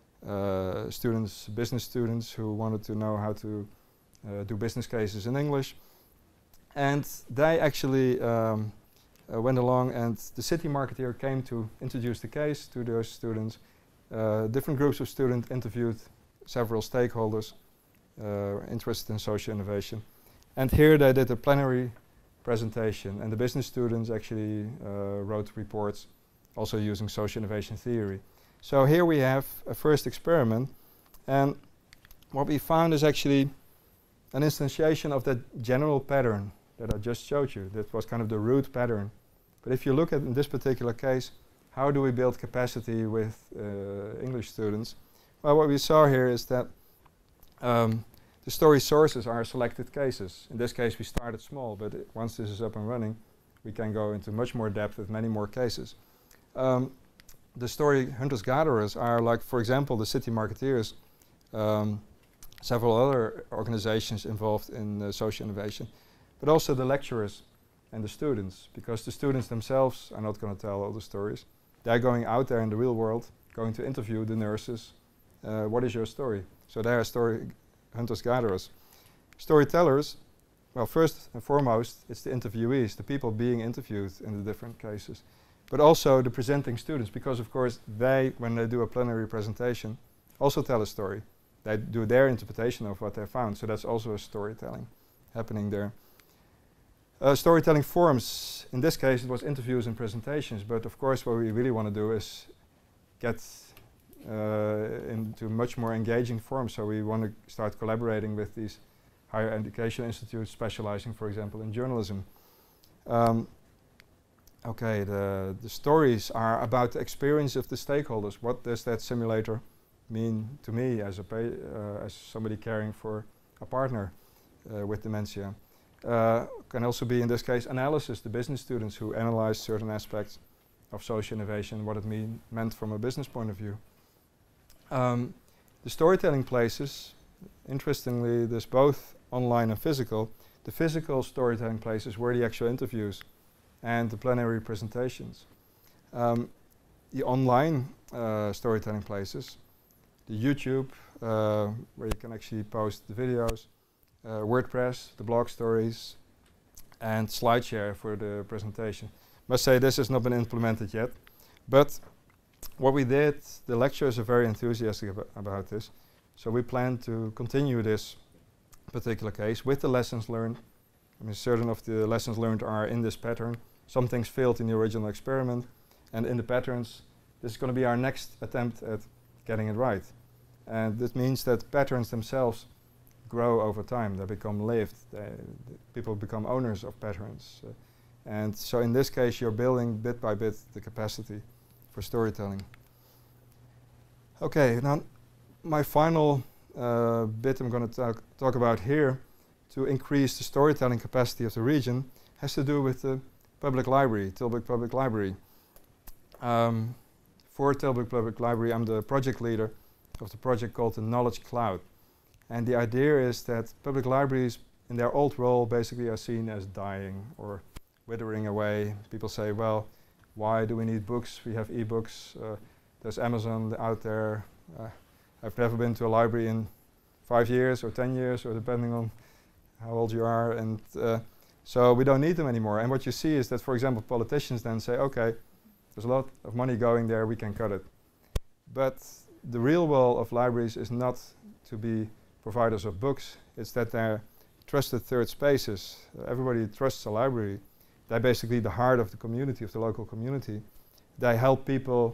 A: business students who wanted to know how to do business cases in English. And they actually went along, and the city marketeer came to introduce the case to those students. Different groups of students interviewed several stakeholders interested in social innovation. And here they did a plenary presentation, and the business students actually wrote reports also using social innovation theory. So here we have a first experiment, and what we found is actually an instantiation of that general pattern that I just showed you. That was kind of the root pattern. But if you look at in this particular case, how do we build capacity with English students? Well, what we saw here is that the story sources are selected cases. In this case, we started small, but once this is up and running, we can go into much more depth with many more cases. The story hunters-gatherers are like, for example, the city marketeers, several other organizations involved in social innovation, but also the lecturers and the students, because the students themselves are not going to tell all the stories. They're going out there in the real world, going to interview the nurses. What is your story? So they are story hunters-gatherers. Storytellers, well, first and foremost, it's the interviewees, the people being interviewed in the different cases, but also the presenting students, because of course they, when they do a plenary presentation, also tell a story. They do their interpretation of what they found, so that's also a storytelling happening there. Storytelling forms, in this case it was interviews and presentations, but of course what we really want to do is get into much more engaging forms, so we want to start collaborating with these higher education institutes specializing, for example, in journalism. Okay, the stories are about the experience of the stakeholders. What does that simulator mean to me as as somebody caring for a partner with dementia? Can also be, in this case, analysis, the business students who analyze certain aspects of social innovation, what it meant from a business point of view. The storytelling places, interestingly, there's both online and physical. The physical storytelling places were the actual interviews and the plenary presentations. The online storytelling places, the YouTube, where you can actually post the videos, WordPress, the blog stories, and SlideShare for the presentation. Must say this has not been implemented yet, but what we did, the lecturers are very enthusiastic about this, so we plan to continue this particular case with the lessons learned. I mean, certain of the lessons learned are in this pattern. Some things failed in the original experiment, and in the patterns, this is going to be our next attempt at getting it right. And this means that patterns themselves grow over time. They become lived. People become owners of patterns. And so in this case, you're building bit by bit the capacity for storytelling. Okay, now my final bit I'm going to talk about here to increase the storytelling capacity of the region has to do with the public library, Tilburg Public Library. For Tilburg Public Library, I'm the project leader of the project called the KnowledgeCloud. And the idea is that public libraries in their old role basically are seen as dying or withering away. People say, well, why do we need books? We have e-books. There's Amazon out there. I've never been to a library in 5 years or 10 years, or depending on how old you are. And so we don't need them anymore. And what you see is that, for example, politicians then say, okay, there's a lot of money going there, we can cut it. But the real role of libraries is not to be providers of books. It's that they're trusted third spaces. Everybody trusts a library. They're basically the heart of the community, of the local community. They help people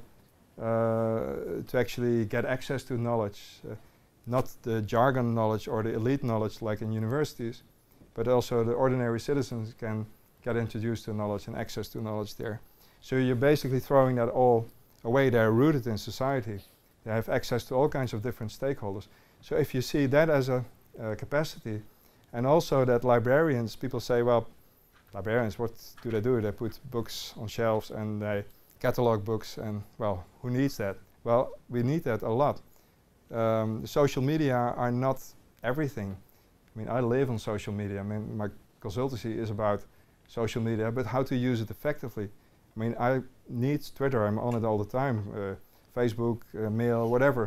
A: to actually get access to knowledge, not the jargon knowledge or the elite knowledge like in universities, but also the ordinary citizens can get introduced to knowledge and access to knowledge there. So you're basically throwing that all away. They're rooted in society. They have access to all kinds of different stakeholders. So if you see that as a capacity, and also that librarians, people say, well, librarians, what do? They put books on shelves and they catalog books, and well, who needs that? Well, we need that a lot. The social media are not everything. I mean, I live on social media. I mean, my consultancy is about social media, but how to use it effectively. I mean, I need Twitter. I'm on it all the time. Facebook, mail, whatever.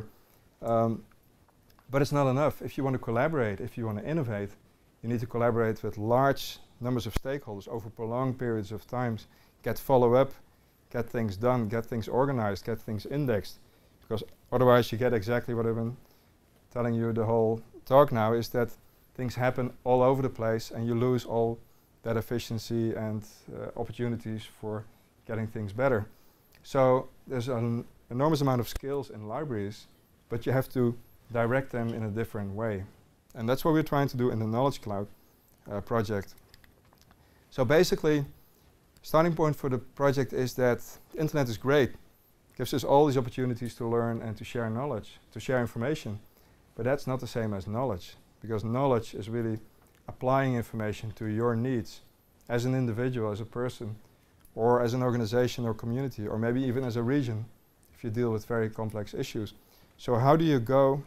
A: But it's not enough. If you want to collaborate, if you want to innovate, you need to collaborate with large numbers of stakeholders over prolonged periods of time, get follow-up, get things done, get things organized, get things indexed. Because otherwise you get exactly what I've been telling you the whole talk now, is that things happen all over the place and you lose all that efficiency and opportunities for getting things better. So there's an enormous amount of skills in libraries, but you have to direct them in a different way. And that's what we're trying to do in the KnowledgeCloud project. So basically, starting point for the project is that the internet is great. It gives us all these opportunities to learn and to share knowledge, to share information. But that's not the same as knowledge, because knowledge is really applying information to your needs as an individual, as a person, or as an organization or community, or maybe even as a region, if you deal with very complex issues. So how do you go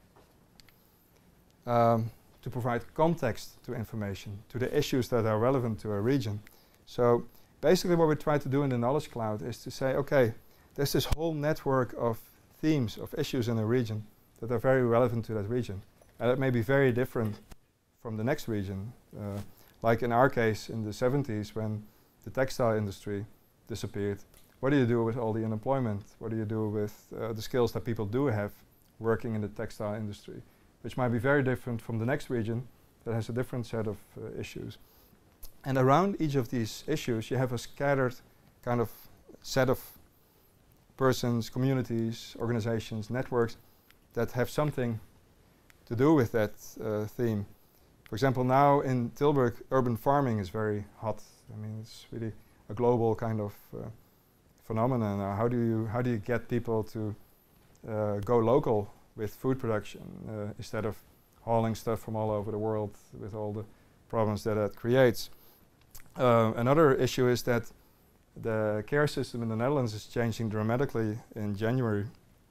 A: to provide context to information, to the issues that are relevant to a region? So basically what we try to do in the KnowledgeCloud is to say, okay, there's this whole network of themes, of issues in a region that are very relevant to that region. And it may be very different from the next region. Like in our case in the 70s when the textile industry disappeared. What do you do with all the unemployment? What do you do with the skills that people do have working in the textile industry? Which might be very different from the next region that has a different set of issues. And around each of these issues you have a scattered kind of set of persons, communities, organizations, networks that have something to do with that theme. For example, now in Tilburg, urban farming is very hot. I mean, it's really a global kind of phenomenon. How do you get people to go local with food production instead of hauling stuff from all over the world with all the problems that that creates? Another issue is that the care system in the Netherlands is changing dramatically in January.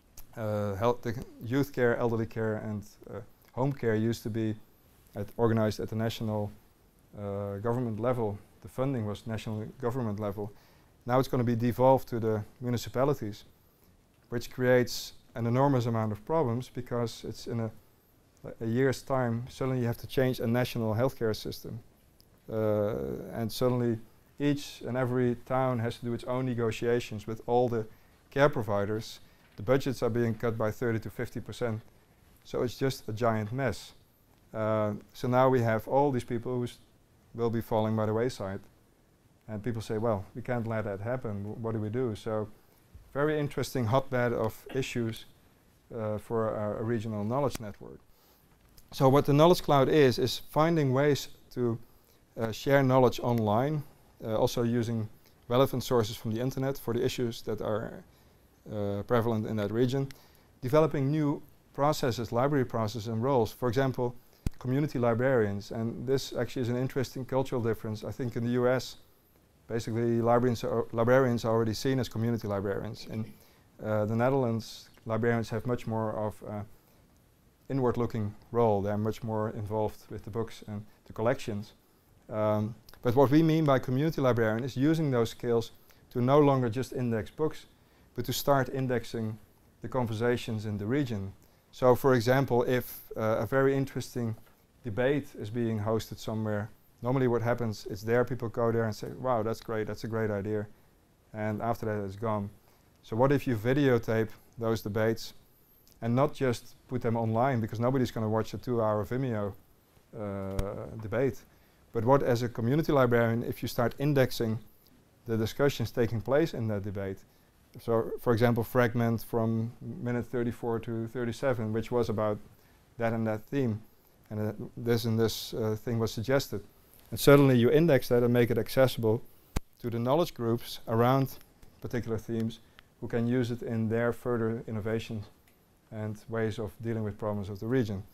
A: The youth care, elderly care and home care used to be organized at the national government level. The funding was national government level. Now it's going to be devolved to the municipalities, which creates an enormous amount of problems because it's in a year's time, suddenly you have to change a national healthcare system. And suddenly each and every town has to do its own negotiations with all the care providers. The budgets are being cut by 30 to 50%. So it's just a giant mess. So now we have all these people who will be falling by the wayside. And people say, well, we can't let that happen. What do we do? So very interesting hotbed of issues for a regional knowledge network. So what the KnowledgeCloud is finding ways to share knowledge online, also using relevant sources from the internet for the issues that are prevalent in that region, developing new processes, library processes and roles. For example, community librarians, and this actually is an interesting cultural difference. I think in the US, basically librarians are already seen as community librarians. In the Netherlands, librarians have much more of an inward-looking role. They're much more involved with the books and the collections. But what we mean by community librarian is using those skills to no longer just index books, but to start indexing the conversations in the region. So for example, if a very interesting debate is being hosted somewhere, normally what happens is people go there and say, wow, that's great, that's a great idea. And after that it's gone. So what if you videotape those debates and not just put them online, because nobody's going to watch a 2-hour Vimeo debate. But what, as a community librarian, if you start indexing the discussions taking place in that debate. So, for example, fragment from minute 34 to 37, which was about that and that theme, and this and this thing was suggested. And suddenly you index that and make it accessible to the knowledge groups around particular themes who can use it in their further innovations and ways of dealing with problems of the region.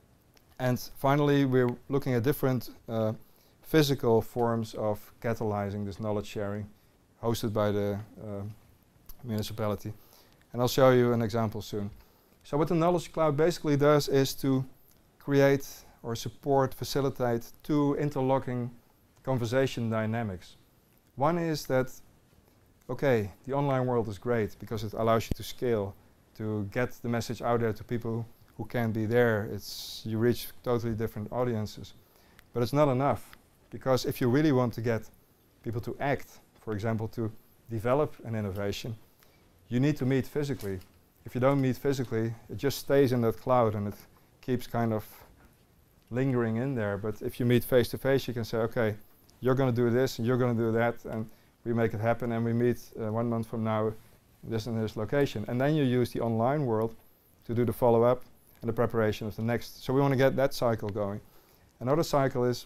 A: And finally, we're looking at different physical forms of catalyzing this knowledge sharing hosted by the municipality. And I'll show you an example soon. So what the KnowledgeCloud basically does is to create or support, facilitate 2 interlocking conversation dynamics. One is that, okay, the online world is great because it allows you to scale, to get the message out there to people who can't be there. You reach totally different audiences. But it's not enough, because if you really want to get people to act, for example, to develop an innovation, you need to meet physically. If you don't meet physically, it just stays in that cloud and it keeps kind of lingering in there. But if you meet face to face, you can say, okay, you're going to do this and you're going to do that, and we make it happen, and we meet 1 month from now this and this location. And then you use the online world to do the follow-up and the preparation of the next. So we want to get that cycle going. Another cycle is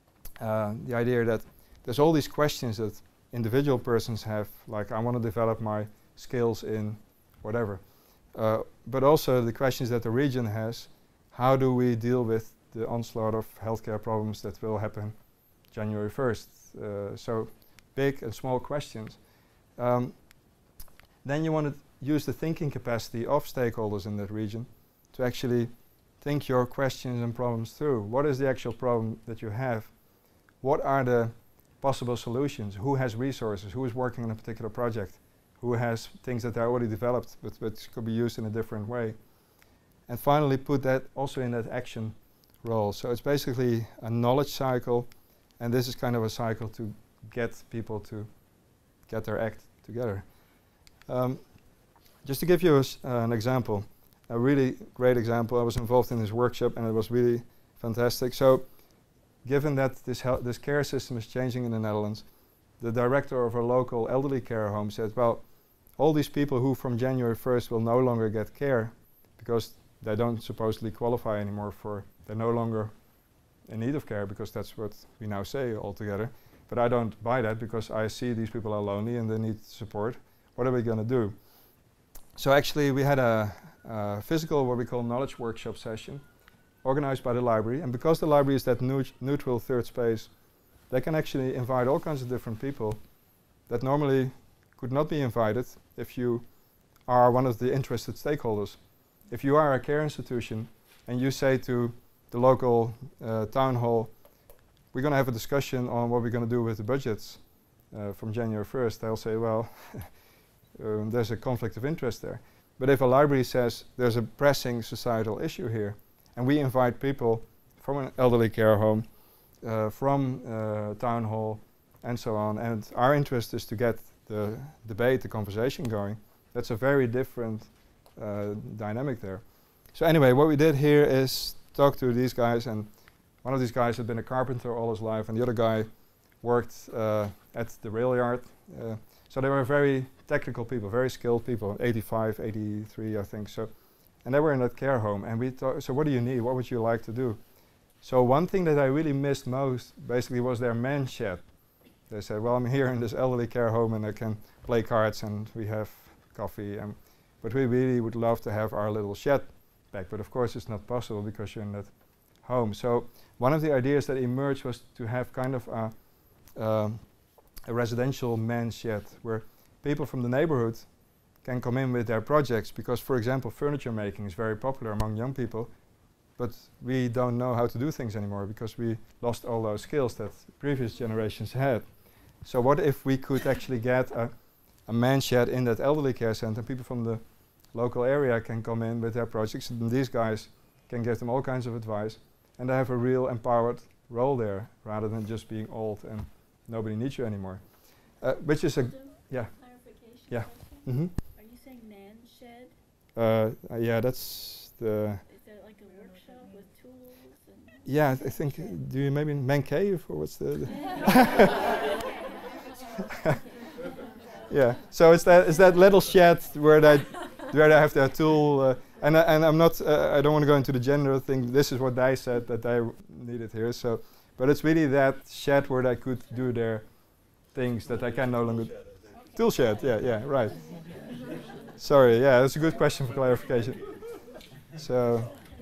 A: the idea that there's all these questions that individual persons have, like I want to develop my skills in whatever. But also the questions that the region has, how do we deal with the onslaught of healthcare problems that will happen January 1st? So big and small questions. Then you want to use the thinking capacity of stakeholders in that region to actually think your questions and problems through. What is the actual problem that you have? What are the possible solutions? Who has resources? Who is working on a particular project? Who has things that are already developed but could be used in a different way? And finally, put that also in that action role. So it's basically a knowledge cycle, and this is kind of a cycle to get people to get their act together. Just to give you an example, a really great example. I was involved in this workshop and it was really fantastic. So given that this care system is changing in the Netherlands, the director of a local elderly care home said, well, all these people who from January 1st will no longer get care because they don't supposedly qualify anymore they're no longer in need of care, because that's what we now say altogether. But I don't buy that, because I see these people are lonely and they need support. What are we going to do? So actually we had a physical, what we call knowledge workshop session, organized by the library. And because the library is that neutral third space, they can actually invite all kinds of different people that normally could not be invited if you are one of the interested stakeholders. If you are a care institution and you say to the local town hall, we're going to have a discussion on what we're going to do with the budgets from January 1st, they'll say, well, there's a conflict of interest there. But if a library says there's a pressing societal issue here, and we invite people from an elderly care home, from town hall, and so on, and our interest is to get the debate, the conversation going, that's a very different dynamic there. So anyway, what we did here is talk to these guys, and one of these guys had been a carpenter all his life, and the other guy worked at the rail yard. So they were very technical people, very skilled people, 85, 83, I think. So, and they were in that care home, and we thought, so what do you need? What would you like to do? So one thing that I really missed most, basically, was their man shed. They said, well, I'm here in this elderly care home, and I can play cards, and we have coffee, but we really would love to have our little shed back. But of course it's not possible because you're not home. So one of the ideas that emerged was to have kind of a residential man shed where people from the neighborhood can come in with their projects, because for example furniture making is very popular among young people, but we don't know how to do things anymore because we lost all those skills that previous generations had. So what if we could actually get a man shed in that elderly care center? People from the local area can come in with their projects, and these guys can give them all kinds of advice, and they have a real empowered role there rather than just being old and nobody needs you anymore. Which is a
C: clarification.
A: Yeah.
C: Question.
A: Mm-hmm.
C: Are you saying man shed?
A: Yeah, that's the.
C: Is that like a workshop with tools and?
A: Yeah, I think. Do you maybe man cave or what's the yeah. So it's that little shed where they have their tool. And I'm not. I don't want to go into the gender thing. This is what they said that they needed here. So, but it's really that shed where they could do their things that I can no longer. Tool shed. Yeah. Right. Sorry. Yeah, that's a good question for clarification. So.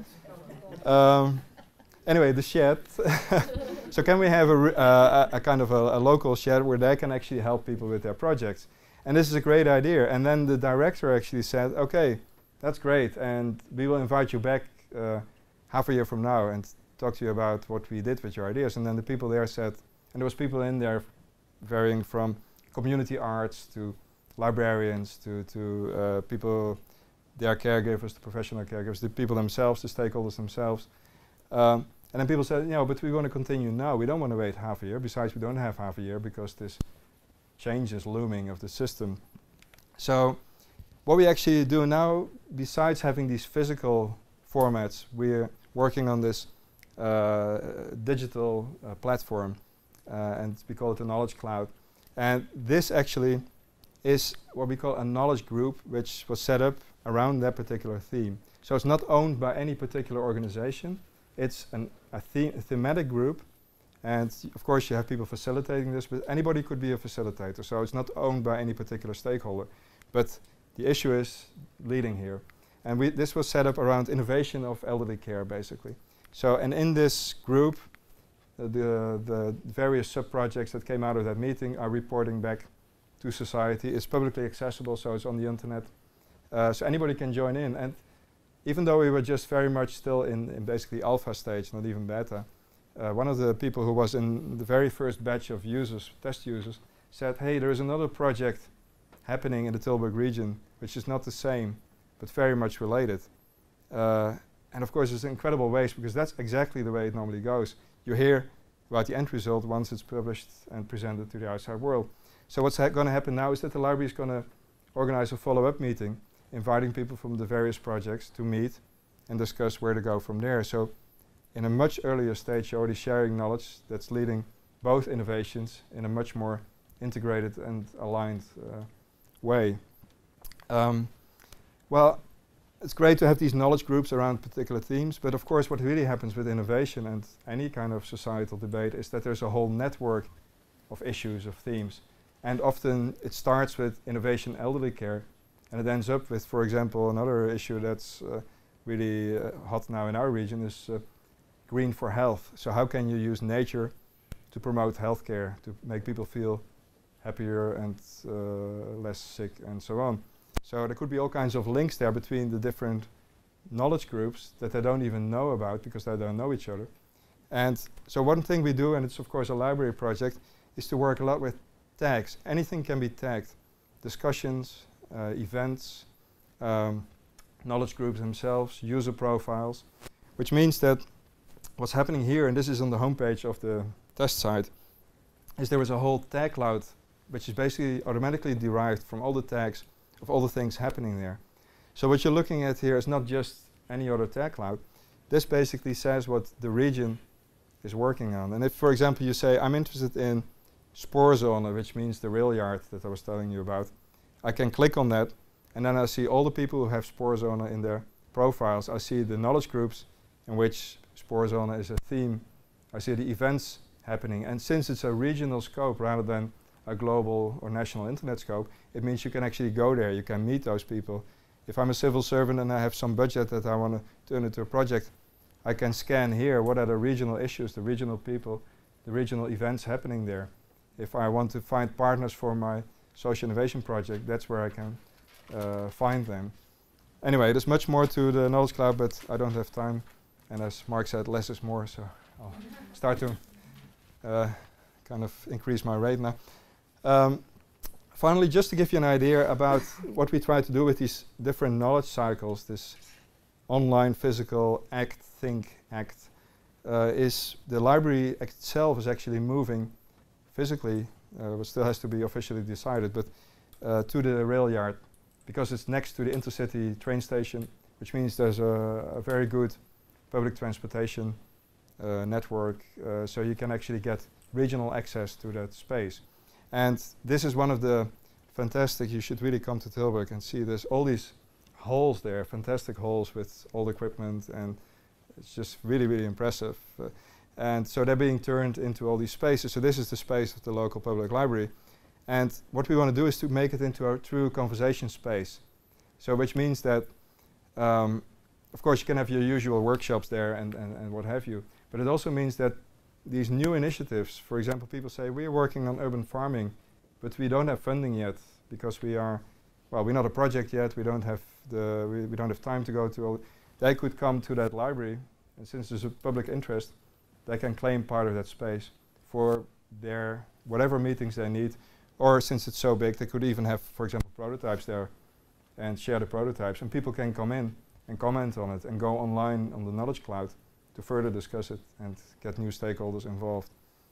A: Anyway, the shed. So can we have a kind of a local shed where they can actually help people with their projects? And this is a great idea. And then the director actually said, okay, that's great, and we will invite you back half a year from now and talk to you about what we did with your ideas. And then the people there said, and there was people in there varying from community arts to librarians to people, their caregivers, the professional caregivers, the people themselves, the stakeholders themselves. And then people said, but we want to continue now. We don't want to wait half a year. Besides, we don't have half a year because this change is looming of the system. So what we actually do now, besides having these physical formats, we're working on this digital platform, and we call it the KnowledgeCloud. And this actually is what we call a knowledge group, which was set up around that particular theme. So it's not owned by any particular organization. It's a thematic group, and of course you have people facilitating this, but anybody could be a facilitator. So it's not owned by any particular stakeholder. But the issue is leading here. And this was set up around innovation of elderly care, basically. So, and in this group, the various sub-projects that came out of that meeting are reporting back to society. It's publicly accessible, so it's on the internet. So anybody can join in. And even though we were just very much still in basically alpha stage, not even beta, one of the people who was in the very first batch of users, test users, said, hey, there is another project happening in the Tilburg region, which is not the same, but very much related. And of course, it's incredible waste, because that's exactly the way it normally goes. You hear about the end result once it's published and presented to the outside world. So what's going to happen now is that the library is going to organize a follow-up meeting, inviting people from the various projects to meet and discuss where to go from there. So in a much earlier stage, you're already sharing knowledge that's leading both innovations in a much more integrated and aligned way. Well, it's great to have these knowledge groups around particular themes, but of course what really happens with innovation and any kind of societal debate is that there's a whole network of issues, of themes. And often it starts with innovation elderly care, and it ends up with, for example, another issue that's really hot now in our region is green for health. So how can you use nature to promote healthcare, to make people feel happier and less sick and so on. So there could be all kinds of links there between the different knowledge groups that they don't even know about because they don't know each other. And so one thing we do, and it's of course a library project, is to work a lot with tags. Anything can be tagged. Discussions, events, knowledge groups themselves, user profiles, which means that what's happening here, and this is on the homepage of the test site, is there is a whole tag cloud which is basically automatically derived from all the tags of all the things happening there. So what you're looking at here is not just any other tag cloud. This basically says what the region is working on. And if, for example, you say, I'm interested in spoorzone, which means the rail yard that I was telling you about, I can click on that, and then I see all the people who have spoorzone in their profiles. I see the knowledge groups in which spoorzone is a theme. I see the events happening. And since it's a regional scope rather than a global or national internet scope, it means you can actually go there, you can meet those people, If I'm a civil servant and I have some budget that I want to turn into a project, I can scan here what are the regional issues, the regional people, the regional events happening there. If I want to find partners for my social innovation project, that's where I can find them. Anyway, there's much more to the Knowledge Cloud, but I don't have time. And as Mark said, less is more, so I'll start to kind of increase my rate now. Finally, just to give you an idea about what we try to do with these different knowledge cycles, this online, physical, act, think, act, is the library itself is actually moving physically, but still has to be officially decided, but to the rail yard, because it's next to the intercity train station, which means there's a very good public transportation network, so you can actually get regional access to that space. And this is one of the fantastic, you should really come to Tilburg and see there's all these halls there, fantastic halls with old equipment, and it's just really, really impressive. And so they're being turned into all these spaces. So this is the space of the local public library. And what we want to do is to make it into a true conversation space. So which means that, of course, you can have your usual workshops there and what have you. But it also means that these new initiatives, for example, people say, we're working on urban farming, but we don't have funding yet because we are, well, we're not a project yet, we don't have we don't have time to go to all. They could come to that library, and since there's a public interest, they can claim part of that space for their whatever meetings they need, or since it's so big, they could even have, for example, prototypes there and share the prototypes, and people can come in and comment on it and go online on the Knowledge Cloud to further discuss it and get new stakeholders involved.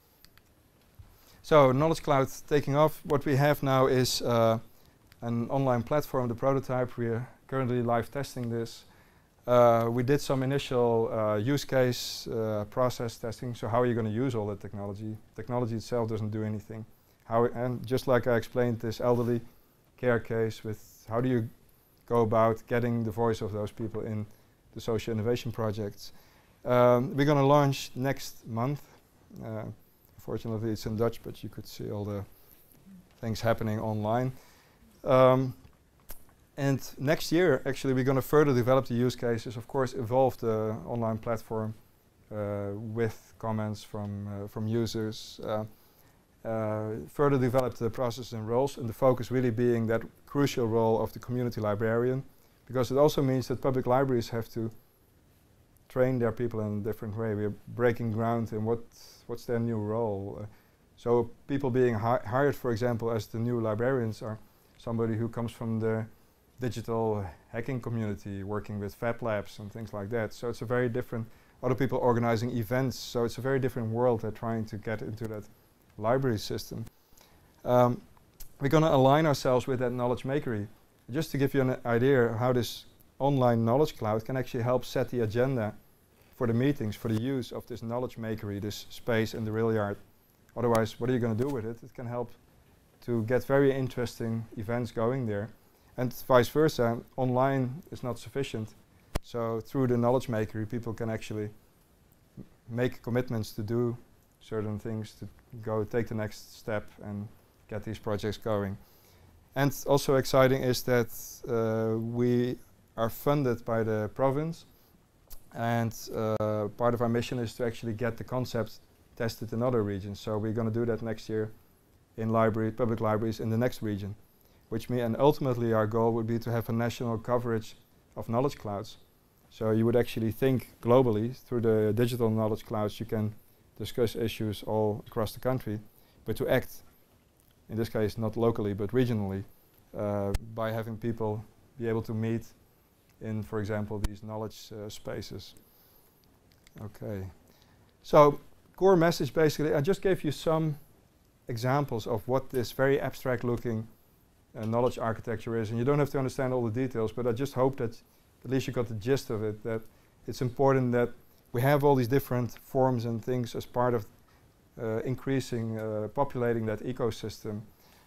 A: So Knowledge Cloud taking off. What we have now is an online platform, the prototype. We are currently live testing this. We did some initial use case process testing. So how are you going to use all that technology? Technology itself doesn't do anything. And just like I explained this elderly care case with how do you go about getting the voice of those people in the social innovation projects. We're going to launch next month. Fortunately, it's in Dutch, but you could see all the things happening online. And next year, actually, we're going to further develop the use cases, of course, evolve the online platform with comments from users, further develop the processes and roles, and the focus really being that crucial role of the community librarian, because it also means that public libraries have to train their people in a different way. We're breaking ground in what's their new role. So people being hired, for example, as the new librarians are somebody who comes from the digital hacking community, working with Fab Labs and things like that. So it's a very different, other people organizing events, so it's a very different world they're trying to get into that library system. We're going to align ourselves with that knowledge makery. Just to give you an idea how this online Knowledge Cloud can actually help set the agenda for the meetings, for the use of this knowledge makery, this space in the rail yard. Otherwise, what are you going to do with it? It can help to get very interesting events going there. And vice versa, online is not sufficient. So through the knowledge makery, people can actually make commitments to do certain things, to go take the next step and get these projects going. And also exciting is that we are funded by the province, and part of our mission is to actually get the concept tested in other regions. So we're going to do that next year in public libraries in the next region, which means, and ultimately our goal would be to have a national coverage of knowledge clouds. So you would actually think globally through the digital knowledge clouds, you can discuss issues all across the country, but to act, in this case, not locally, but regionally, by having people be able to meet in, for example, these knowledge spaces. Okay. So core message, basically, I just gave you some examples of what this very abstract looking knowledge architecture is, and you don't have to understand all the details, but I just hope that at least you got the gist of it, that it's important that we have all these different forms and things as part of increasing, populating that ecosystem.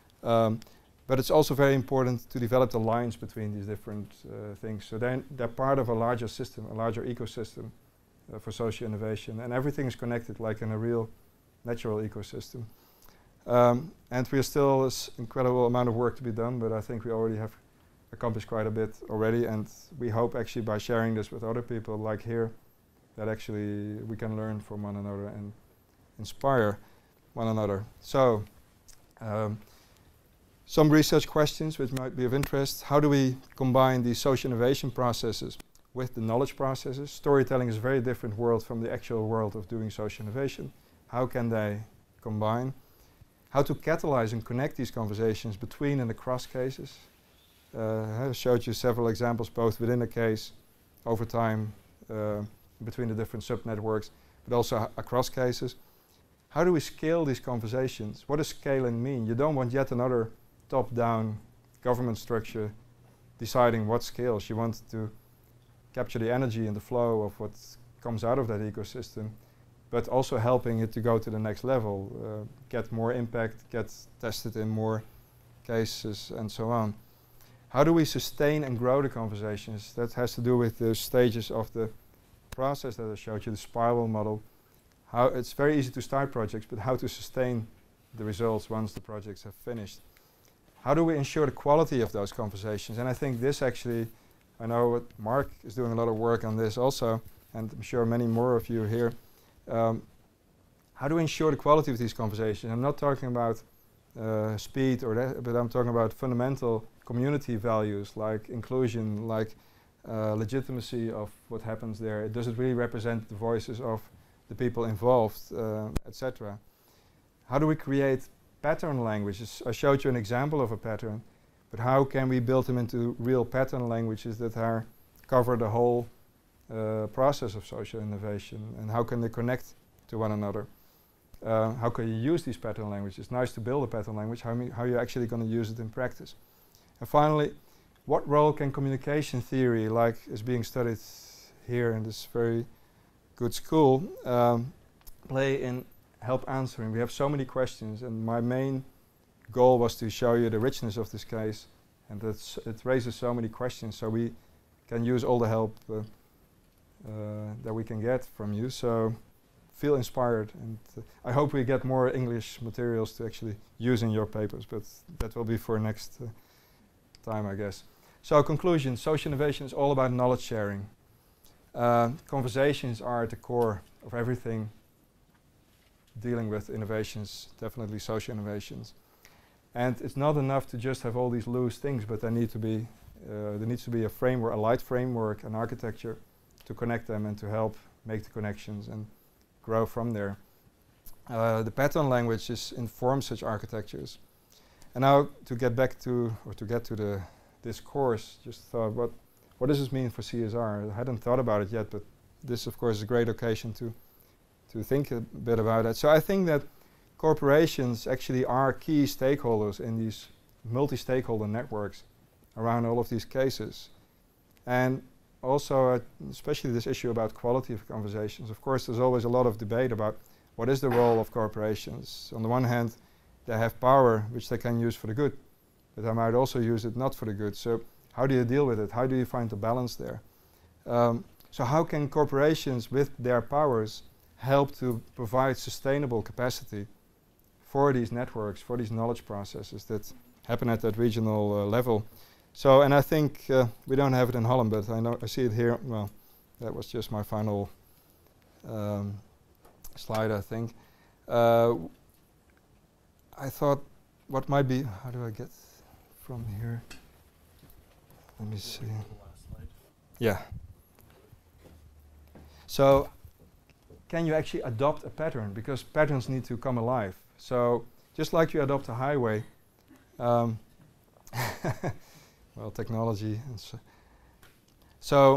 A: But it's also very important to develop the lines between these different things. So they're part of a larger system, a larger ecosystem for social innovation, and everything is connected like in a real natural ecosystem. And we are still this incredible amount of work to be done, but I think we already have accomplished quite a bit already, and we hope actually by sharing this with other people like here that actually we can learn from one another and inspire one another. So some research questions which might be of interest. How do we combine these social innovation processes with the knowledge processes? Storytelling is a very different world from the actual world of doing social innovation. How can they combine? How to catalyze and connect these conversations between and across cases. I showed you several examples both within a case, over time, between the different sub-networks, but also across cases. How do we scale these conversations? What does scaling mean? You don't want yet another top-down government structure deciding what scales. You want to capture the energy and the flow of what comes out of that ecosystem, but also helping it to go to the next level, get more impact, get tested in more cases, and so on. How do we sustain and grow the conversations? That has to do with the stages of the process that I showed you, the spiral model. How it's very easy to start projects, but how to sustain the results once the projects have finished. How do we ensure the quality of those conversations? And I think this actually, I know what Mark is doing a lot of work on this also, and I'm sure many more of you here. How do we ensure the quality of these conversations? I'm not talking about speed or that, but I'm talking about fundamental community values like inclusion, like legitimacy of what happens there. Does it really represent the voices of the people involved, etc.? How do we create pattern languages? I showed you an example of a pattern, but how can we build them into real pattern languages that are cover the whole process of social innovation, and how can they connect to one another? How can you use these pattern languages? It's nice to build a pattern language. How are you actually going to use it in practice? And finally, what role can communication theory, like is being studied here in this very good school, play in help answering? We have so many questions, and my main goal was to show you the richness of this case, and it raises so many questions, so we can use all the help that we can get from you. So feel inspired, and I hope we get more English materials to actually use in your papers, but that will be for next time, I guess. So conclusion, social innovation is all about knowledge sharing. Conversations are at the core of everything dealing with innovations, definitely social innovations. And it's not enough to just have all these loose things, but there needs to be a framework, a light framework, an architecture to connect them and to help make the connections and grow from there. The pattern languages inform such architectures. And now to get back to, or to get to this course, just thought, what does this mean for CSR? I hadn't thought about it yet, but this of course is a great occasion to think a bit about it. So I think that corporations actually are key stakeholders in these multi-stakeholder networks around all of these cases. And also, especially this issue about quality of conversations. Of course, there's always a lot of debate about what is the role of corporations. On the one hand, they have power, which they can use for the good, but they might also use it not for the good. So how do you deal with it? How do you find the balance there? So how can corporations, with their powers, help to provide sustainable capacity for these networks, for these knowledge processes that happen at that regional level? So, and I think we don't have it in Holland, but I see it here. Well, that was just my final slide, I think. I thought, what might be, how do I get from here? Let me see. Yeah. So, can you actually adopt a pattern? Because patterns need to come alive. So, just like you adopt a highway, well, technology. And so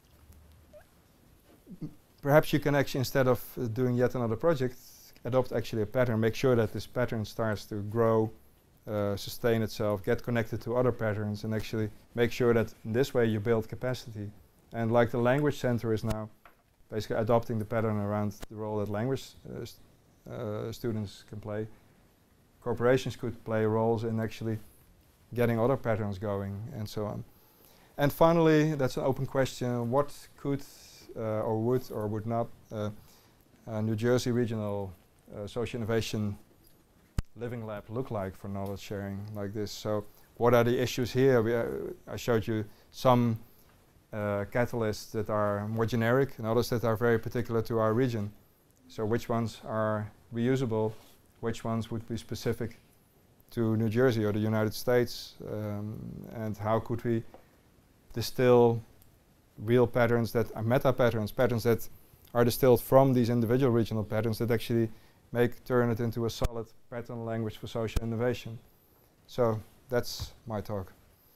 A: perhaps you can actually, instead of doing yet another project, adopt actually a pattern. Make sure that this pattern starts to grow, sustain itself, get connected to other patterns, and actually make sure that in this way you build capacity. And like the language center is now basically adopting the pattern around the role that language students can play. Corporations could play roles in actually getting other patterns going, and so on. And finally, that's an open question, what could or would not New Jersey Regional Social Innovation Living Lab look like for knowledge sharing like this? So what are the issues here? I showed you some catalysts that are more generic and others that are very particular to our region. So which ones are reusable, which ones would be specific to New Jersey or the United States, and how could we distill real patterns that are meta patterns, patterns that are distilled from these individual regional patterns that actually turn it into a solid pattern language for social innovation. So that's my talk.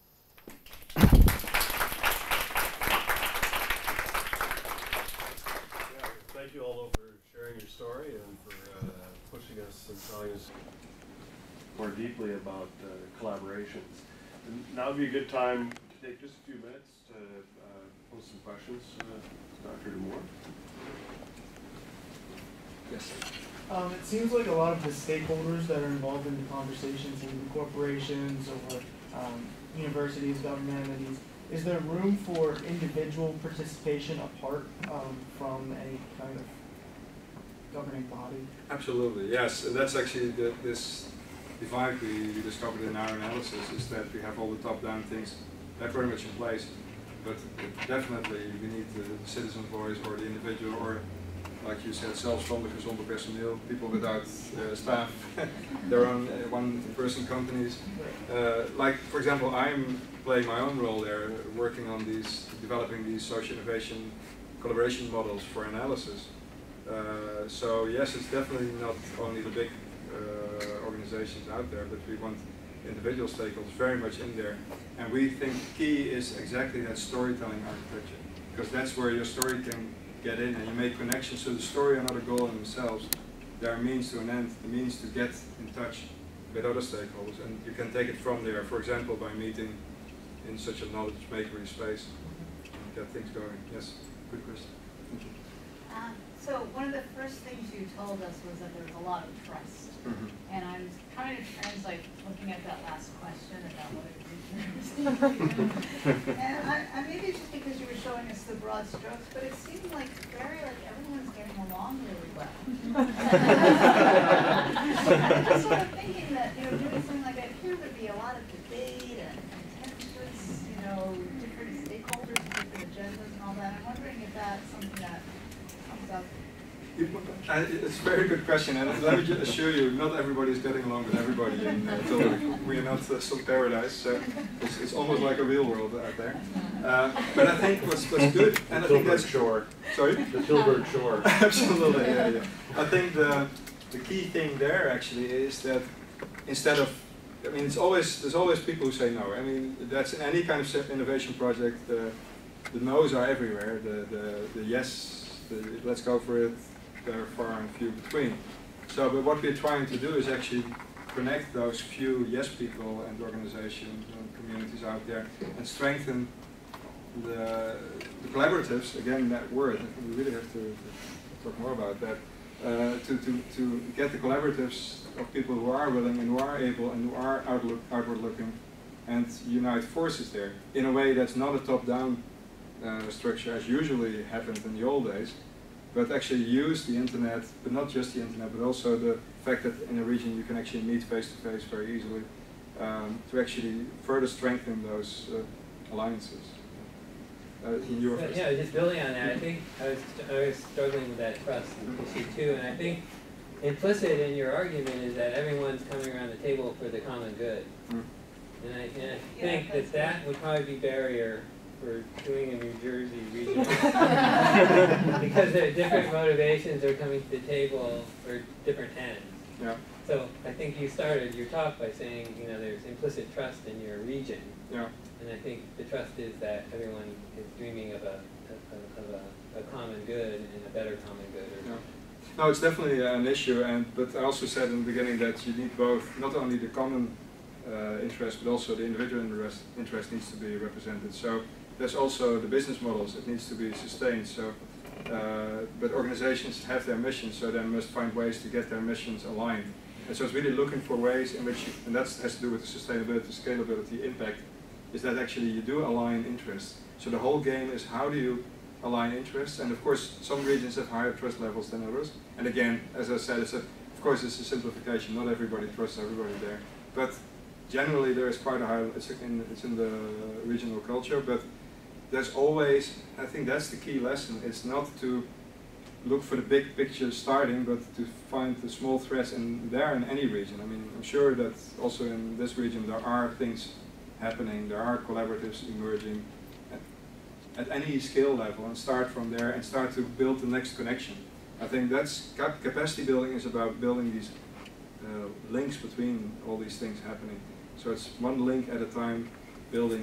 D: Thank you all for sharing your story and for pushing us and telling us more deeply about collaborations. And now would be a good time to take just a few minutes to pose some questions to Dr. de Moor.
A: Yes.
E: It seems like a lot of the stakeholders that are involved in the conversations, in corporations or universities, government entities, is there room for individual participation apart from any kind of governing body?
A: Absolutely, yes. And that's actually this divide we discovered in our analysis, is that we have all the top-down things that are very much in place, but definitely we need the citizen voice or the individual, or like you said, zelfstandige zonder personeel, people without staff, their own one-person companies. Like, for example, I'm playing my own role there, working on developing these social innovation collaboration models for analysis. So yes, it's definitely not only the big organizations out there, but we want individual stakeholders very much in there. And we think key is exactly that storytelling architecture, because that's where your story can get in and you make connections to the story are not a goal in themselves. They are a means to an end, the means to get in touch with other stakeholders, and you can take it from there, for example, by meeting in such a knowledge makery space and get things going. Yes, good question. Thank you.
F: So one of the first things you told us was that there was a lot of trust. And I was trying to translate, looking at that last question about what it is. And I maybe it's just because you were showing us the broad strokes, but it seemed like everyone's getting along really well. I'm just sort of thinking that, doing something like that, here would be a lot of debate and contentious, different stakeholders, different agendas and all that. I'm wondering if that's something that comes up.
A: It's a very good question, and let me just assure you, not everybody is getting along with everybody in Tilburg. We are not some paradise, so it's almost like a real world out there. But I think what's good, and I think that's
D: shore.
A: Sorry,
D: the Tilburg shore.
A: Absolutely, yeah. I think the key thing there actually is that instead of, there's always people who say no. I mean, that's in any kind of innovation project. The no's are everywhere. The yes, let's go for it. They're far and few between. So, but what we're trying to do is actually connect those few yes people and organizations and communities out there and strengthen the collaboratives. Again, that word, we really have to talk more about that. To get the collaboratives of people who are willing and who are able and who are outward looking, and unite forces there in a way that's not a top-down structure as usually happened in the old days, but actually use the internet, but not just the internet, but also the fact that in a region you can actually meet face-to-face very easily to actually further strengthen those alliances.
G: Yeah, just building on that, I think I was struggling with that trust issue too, and I think implicit in your argument is that everyone's coming around the table for the common good. And I think that would probably be a barrier for doing a New Jersey region. Because there are different motivations are coming to the table for different ends.
A: Yeah.
G: So I think you started your talk by saying, there's implicit trust in your region.
A: Yeah.
G: And I think the trust is that everyone is dreaming of a common good and a better common good.
A: Yeah. No, it's definitely an issue, but I also said in the beginning that you need both, not only the common interest, but also the individual interest needs to be represented. So there's also the business models, it needs to be sustained. So, but organizations have their missions, so they must find ways to get their missions aligned. And so it's really looking for ways in which, and that has to do with the sustainability, scalability, impact, is that actually you do align interests. So the whole game is how do you align interests, and of course some regions have higher trust levels than others. And again, as I said, of course it's a simplification, not everybody trusts everybody there. But generally there is quite a high, it's in the regional culture, but there's always, I think that's the key lesson, it's not to look for the big picture starting, but to find the small threads in any region. I mean, I'm sure that also in this region there are things happening, there are collaboratives emerging at any scale level, and start from there and start to build the next connection. I think that's capacity building is about building these links between all these things happening. So it's one link at a time, building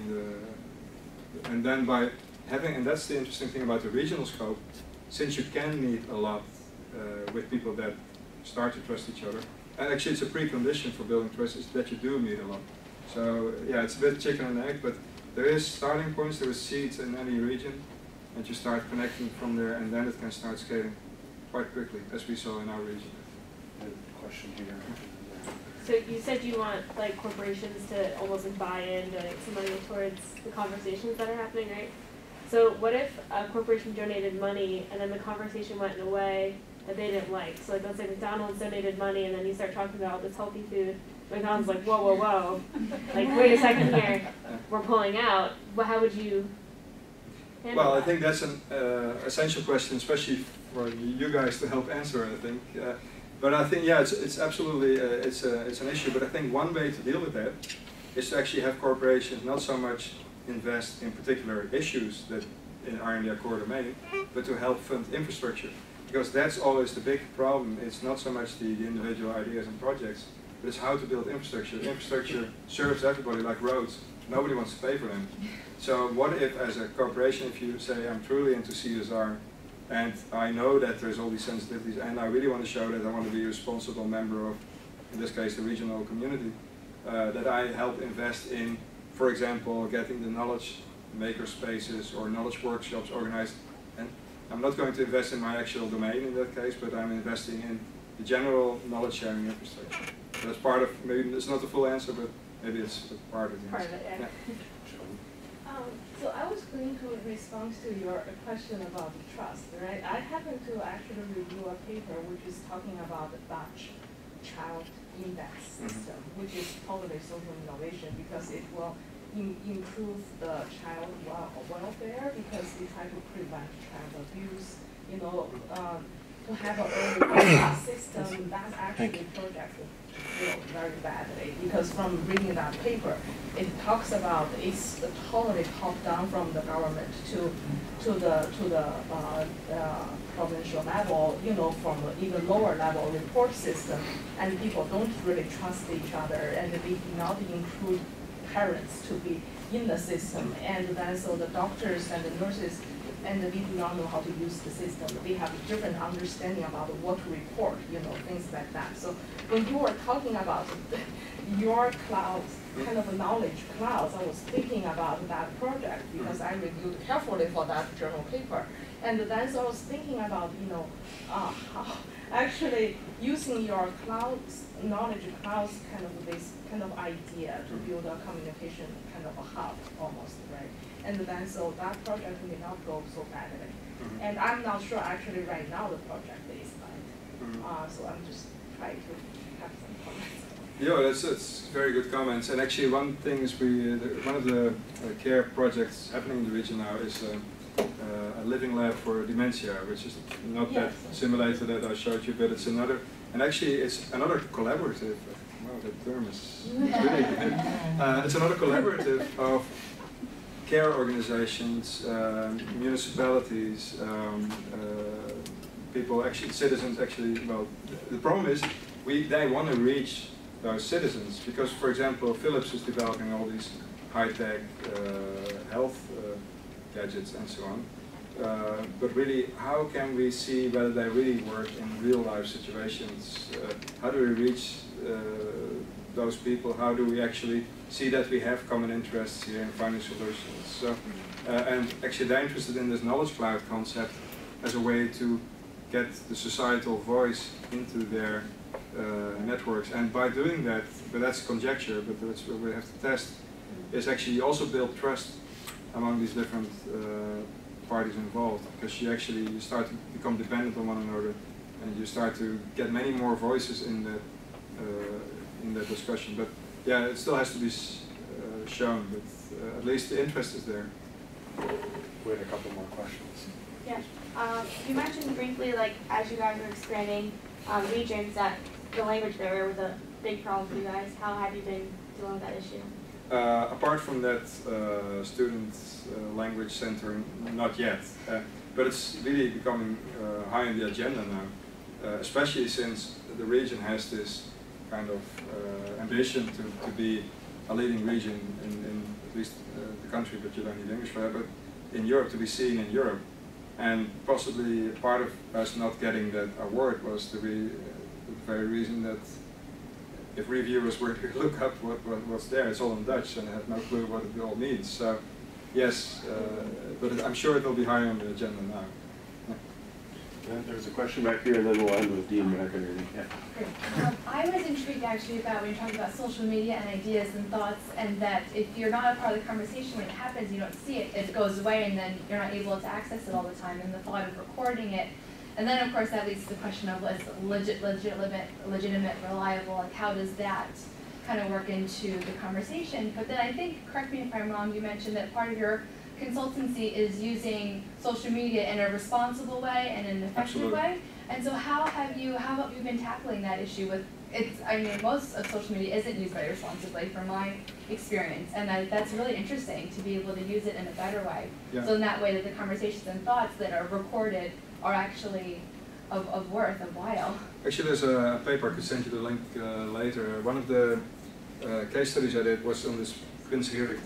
A: and then by having, and that's the interesting thing about the regional scope, since you can meet a lot with people that start to trust each other, and actually it's a precondition for building trust is that you do meet a lot. So yeah, it's a bit chicken and egg, but there is starting points, there is seeds in any region, and you start connecting from there, and then it can start scaling quite quickly, as we saw in our region.
D: Question here.
H: So you said you want like corporations to almost like buy in, donate some money towards the conversations that are happening, right? So what if a corporation donated money and then the conversation went in a way that they didn't like? So like let's say McDonald's donated money and then you start talking about all this healthy food. McDonald's like, whoa, whoa, whoa. Like, wait a second here, we're pulling out. Well, how would you handle that?
A: Well, I think that's an essential question, especially for you guys to help answer, I think. But I think, yeah, it's absolutely, it's an issue, but I think one way to deal with that is to actually have corporations not so much invest in particular issues that are in their core domain, but to help fund infrastructure. Because that's always the big problem. It's not so much the individual ideas and projects, but it's how to build infrastructure. Infrastructure serves everybody like roads. Nobody wants to pay for them. So what if, as a corporation, if you say, I'm truly into CSR, and I know that there's all these sensitivities, and I really want to show that I want to be a responsible member of, in this case, the regional community, that I help invest in, for example, getting the knowledge maker spaces or knowledge workshops organized. And I'm not going to invest in my actual domain in that case, but I'm investing in the general knowledge sharing infrastructure. So that's part of, maybe it's not the full answer, but maybe it's part of the answer.
H: Part of it, yeah.
I: So I was going to respond to your question about trust, right? I happen to actually review a paper which is talking about the Dutch child index system, which is totally social innovation because it will improve the child welfare because they try to prevent child abuse. You know, to have an early system, that's actually projected very badly because from reading that paper, it talks about it's totally top down from the government to the provincial level, you know, from the even lower level report system, and people don't really trust each other, and they do not include parents to be in the system, and then so the doctors and the nurses and they do not know how to use the system. They have a different understanding about what to report, you know, things like that. So when you were talking about your clouds, kind of knowledge clouds, I was thinking about that project because I reviewed carefully for that journal paper. And then so I was thinking about, you know, how actually using your clouds, knowledge clouds, kind of this kind of idea to build a communication kind of a hub almost, right? And then so that project may not go so badly. And I'm not sure actually right now the project is right. So I'm just trying to have some comments.
A: Yeah, that's very good comments. And actually one thing is one of the care projects happening in the region now is a living lab for dementia, which is not that simulator that I showed you, but it's another, and actually it's another collaborative, wow, that term is really it's another collaborative of care organizations, municipalities, people, actually citizens actually, well, the problem is they want to reach those citizens because, for example, Philips is developing all these high-tech health gadgets and so on. But really, how can we see whether they really work in real-life situations? How do we reach those people? How do we actually see that we have common interests here in finding solutions? So, and actually they're interested in this KnowledgeCloud concept as a way to get the societal voice into their networks. And by doing that, but that's conjecture, but that's what we have to test, is actually also build trust among these different parties involved, because you start to become dependent on one another, and you start to get many more voices in that discussion. But yeah, it still has to be shown, but at least the interest is there.
D: We had a couple more questions.
H: Yeah. You mentioned briefly, like, as you guys were expanding regions, that the language barrier was a big problem for you guys. How have you been dealing with that issue?
A: Apart from that student language center, not yet. But it's really becoming high on the agenda now, especially since the region has this kind of ambition to be a leading region in at least the country, but you don't need English for that, but in Europe, to be seen in Europe. And possibly part of us not getting that award was to be the very reason that if reviewers were to look up what's there, it's all in Dutch and have no clue what it all means. So yes, but I'm sure it will be higher on the agenda now.
D: And there's a question back here, and then we'll end with Dean back underneath. Yeah.
J: Great. I was intrigued actually about when you're talking about social media and ideas and thoughts, and that if you're not a part of the conversation when it happens, you don't see it, it goes away, and then you're not able to access it all the time, and the thought of recording it. And then, of course, that leads to the question of legitimate, reliable, like how does that kind of work into the conversation? But then I think, correct me if I'm wrong, you mentioned that part of your consultancy is using social media in a responsible way and in an effective
A: Absolutely.
J: way. And so how have you been tackling that issue with, I mean, most of social media isn't used very responsibly from my experience, and that's really interesting to be able to use it in a better way.
A: Yeah.
J: So in that way that the conversations and thoughts that are recorded are actually of worth, of while.
A: Actually, there's a paper, I could send you the link later. One of the case studies I did was on this Prince Erik,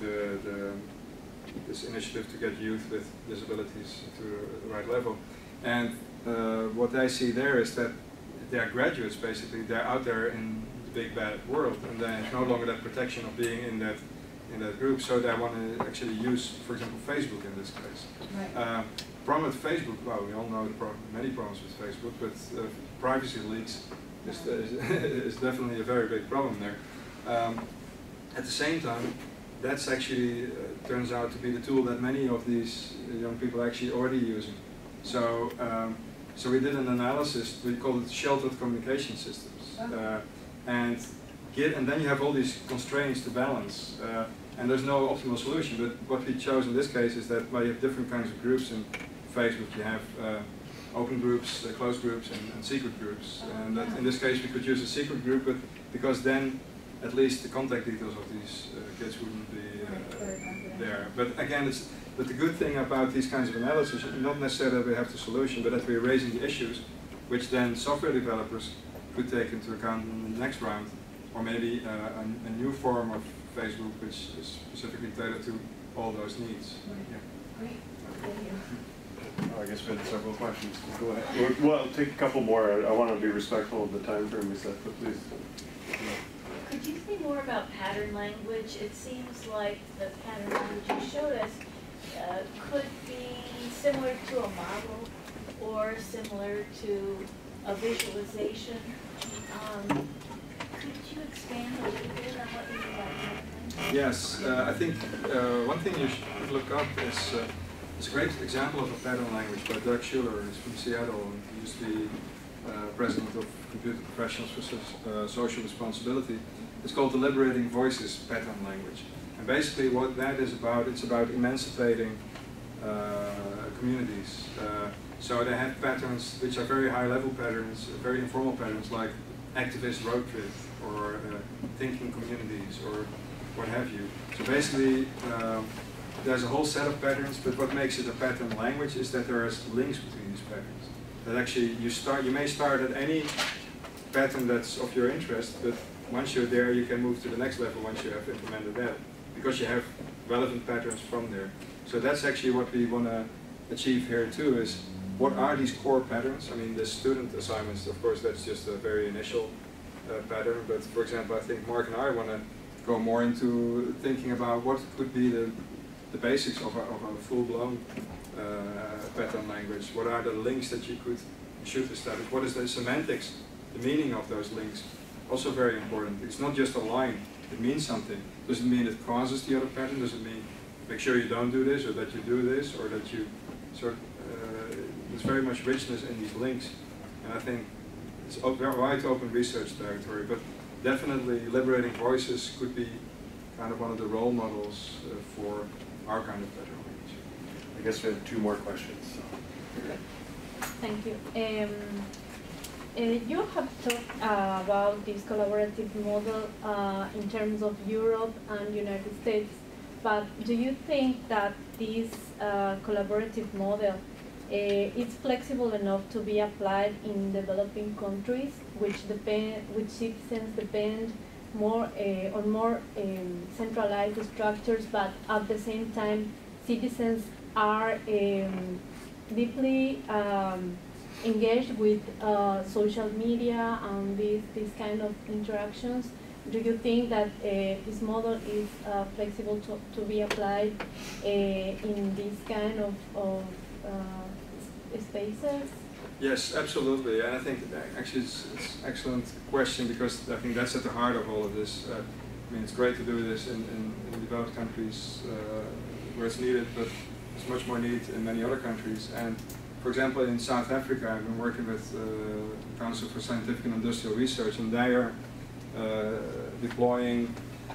A: this initiative to get youth with disabilities to the right level. And what I see there is that they are graduates, basically. They're out there in the big bad world, and they have no longer that protection of being in that group. So they want to actually use, for example, Facebook in this case.
J: Right.
A: Problem with Facebook, well, we all know many problems with Facebook, but privacy leaks is definitely a very big problem there. At the same time, that's actually turns out to be the tool that many of these young people are actually already using. So, so we did an analysis. We called it sheltered communication systems, and then you have all these constraints to balance, and there's no optimal solution. But what we chose in this case is that you have different kinds of groups in Facebook. You have open groups, closed groups, and secret groups. And that, in this case, we could use a secret group, but because then at least the contact details of these kids wouldn't be there. But again, but the good thing about these kinds of analysis is not necessarily that we have the solution, but that we're raising the issues, which then software developers could take into account in the next round, or maybe a new form of Facebook which is specifically tailored to all those needs. Yeah.
J: Great. Thank you.
D: I guess we had several questions. Go ahead. Well, I'll take a couple more. I want to be respectful of the time frame we set, but please.
C: Could you say more about pattern language? It seems like the pattern language you showed us could be similar to a model or similar to a visualization. Could you expand a little bit on what you mean by that?
A: Yes, I think one thing you should look up is it's a great example of a pattern language by Doug Schuler. He's from Seattle. He used to be president of Computer Professionals for Social Responsibility. It's called the Liberating Voices Pattern Language. And basically what that is about, it's about emancipating communities. So they have patterns which are very high-level patterns, very informal patterns like activist road trip or thinking communities or what have you. So basically there's a whole set of patterns, but what makes it a pattern language is that there is links between these patterns. That actually you may start at any pattern that's of your interest, but once you're there, you can move to the next level once you have implemented that, because you have relevant patterns from there. So that's actually what we want to achieve here too, is what are these core patterns? I mean, the student assignments, of course, that's just a very initial pattern, but for example, I think Mark and I want to go more into thinking about what could be the basics of a full-blown pattern language. What are the links that you should establish? What is the semantics, the meaning of those links? Also very important. It's not just a line. It means something. Does it mean it causes the other pattern? Does it mean make sure you don't do this, or that you do this, or that you sort of, there's very much richness in these links. And I think it's wide open research territory. But definitely liberating voices could be kind of one of the role models for our kind of pattern language.
D: I guess we have 2 more questions. So.
H: Thank you. You have talked about this collaborative model in terms of Europe and United States, but do you think that this collaborative model is flexible enough to be applied in developing countries, which citizens depend more on more centralized structures, but at the same time citizens are deeply engaged with social media and these kind of interactions? Do you think that this model is flexible to be applied in these kind of spaces?
A: Yes, absolutely, and I think actually it's an excellent question, because I think that's at the heart of all of this. I mean, it's great to do this in developed countries where it's needed, but it's much more needed in many other countries. And for example, in South Africa, I've been working with the Council for Scientific and Industrial Research, and they are deploying,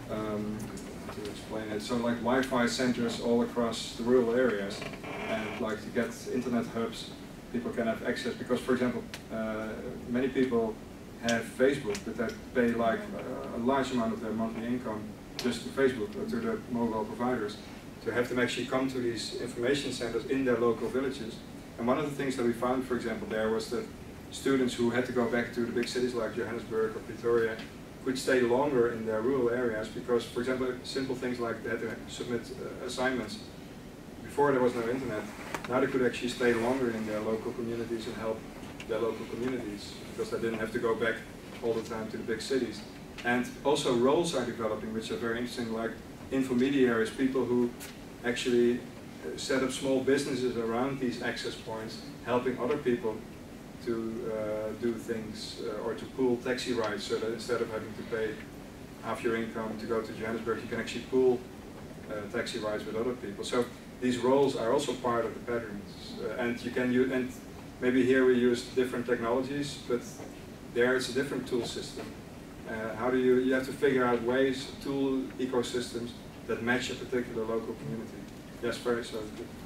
A: to explain it, so like Wi-Fi centers all across the rural areas, and like to get internet hubs, people can have access, because for example, many people have Facebook, but they pay like a large amount of their monthly income just to Facebook or to the mobile providers, to have them actually come to these information centers in their local villages. And one of the things that we found, for example, there was that students who had to go back to the big cities like Johannesburg or Pretoria could stay longer in their rural areas because, for example, simple things like they had to submit assignments. Before there was no internet, now they could actually stay longer in their local communities and help their local communities because they didn't have to go back all the time to the big cities. And also roles are developing which are very interesting, like intermediaries, people who actually set up small businesses around these access points, helping other people to do things or to pool taxi rides, so that instead of having to pay half your income to go to Johannesburg, you can actually pool taxi rides with other people. So these roles are also part of the patterns, and you can use, and maybe here we use different technologies, but there it's a different tool system. How do you have to figure out ways, tool ecosystems that match a particular local community. Yes, very so.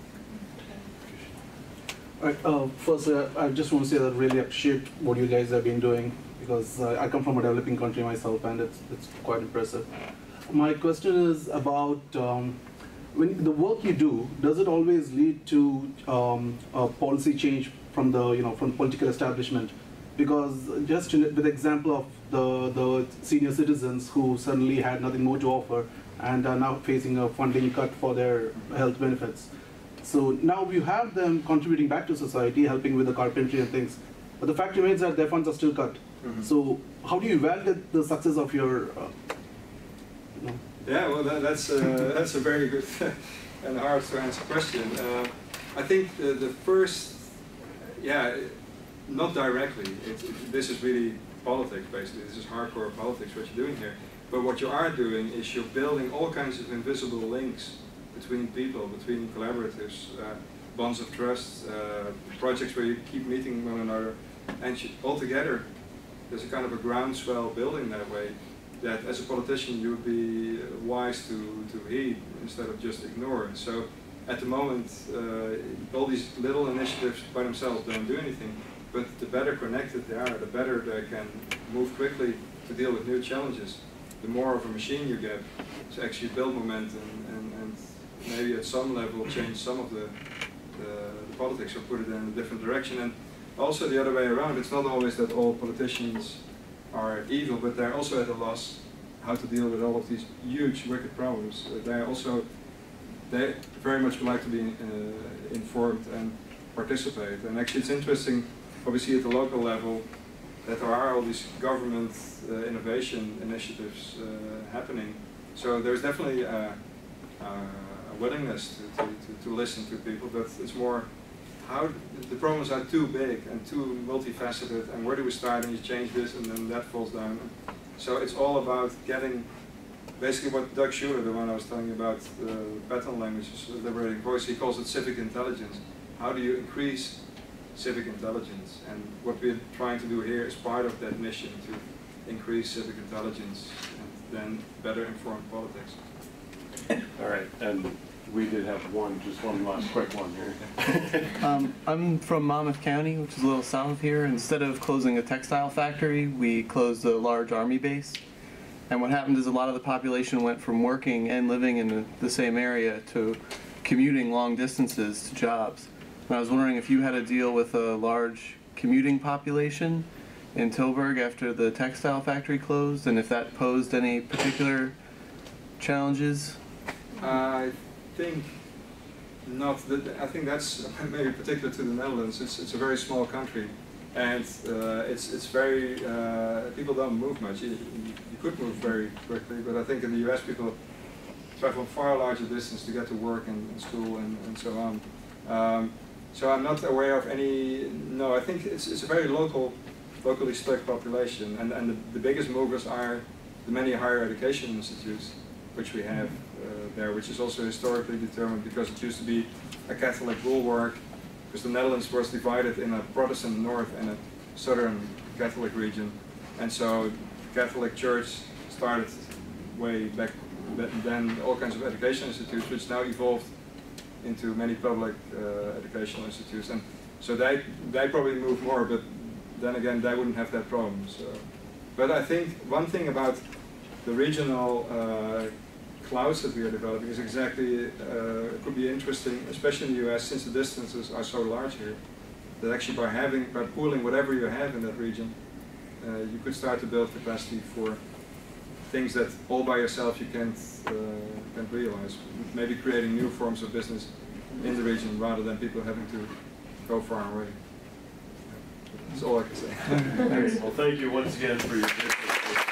K: Alright, first I just want to say that I really appreciate what you guys have been doing, because I come from a developing country myself and it's quite impressive. My question is about when the work you do, does it always lead to a policy change from the from political establishment? Because just with the example of the senior citizens who suddenly had nothing more to offer and are now facing a funding cut for their health benefits. So now you have them contributing back to society, helping with the carpentry and things, but the fact remains that their funds are still cut. Mm-hmm. So how do you evaluate the success of your,
A: Yeah, well, that's a very good and hard to answer question. I think the first, not directly. This is really politics, basically. This is hardcore politics, what you're doing here. But what you are doing is you're building all kinds of invisible links between people, between collaboratives, bonds of trust, projects where you keep meeting one another, and altogether there's a kind of a groundswell building that way that as a politician you would be wise to heed instead of just ignore it. So at the moment all these little initiatives by themselves don't do anything, but the better connected they are, the better they can move quickly to deal with new challenges. The more of a machine you get to actually build momentum and maybe at some level change some of the politics or put it in a different direction. And also the other way around, it's not always that all politicians are evil, but they're also at a loss how to deal with all of these huge wicked problems. They very much would like to be informed and participate. And actually it's interesting, obviously at the local level, that there are all these government innovation initiatives happening. So there's definitely a willingness to listen to people, but it's more how the problems are too big and too multifaceted, and where do we start, and you change this and then that falls down. So it's all about getting basically what Doug Schuler, the one I was telling you about, pattern languages, liberating voice, he calls it civic intelligence. How do you increase civic intelligence? And what we're trying to do here is part of that mission, to increase civic intelligence and then better informed politics.
D: All right, and we did have just one last quick one here.
L: I'm from Monmouth County, which is a little south of here. Instead of closing a textile factory, we closed a large army base. And what happened is a lot of the population went from working and living in the same area to commuting long distances to jobs. And I was wondering if you had to deal with a large commuting population in Tilburg after the textile factory closed, and if that posed any particular challenges?
A: I think not. I think that's maybe particular to the Netherlands. It's a very small country, and it's very people don't move much. You could move very quickly, but I think in the US people travel far larger distance to get to work and school and so on. So I'm not aware of any. No, I think it's a very locally stuck population, and the biggest movers are the many higher education institutes which we have there, which is also historically determined because it used to be a Catholic bulwark, because the Netherlands was divided in a Protestant north and a southern Catholic region, and so the Catholic Church started way back then all kinds of education institutes, which now evolved into many public educational institutes, and so they probably move more, but then again they wouldn't have that problem. So, but I think one thing about the regional clouds that we are developing is exactly, it could be interesting, especially in the US, since the distances are so large here, that actually by pooling whatever you have in that region, you could start to build capacity for things that all by yourself you can't realize. Maybe creating new forms of business in the region rather than people having to go far away. That's all I can say.
D: Well, thank you once again for your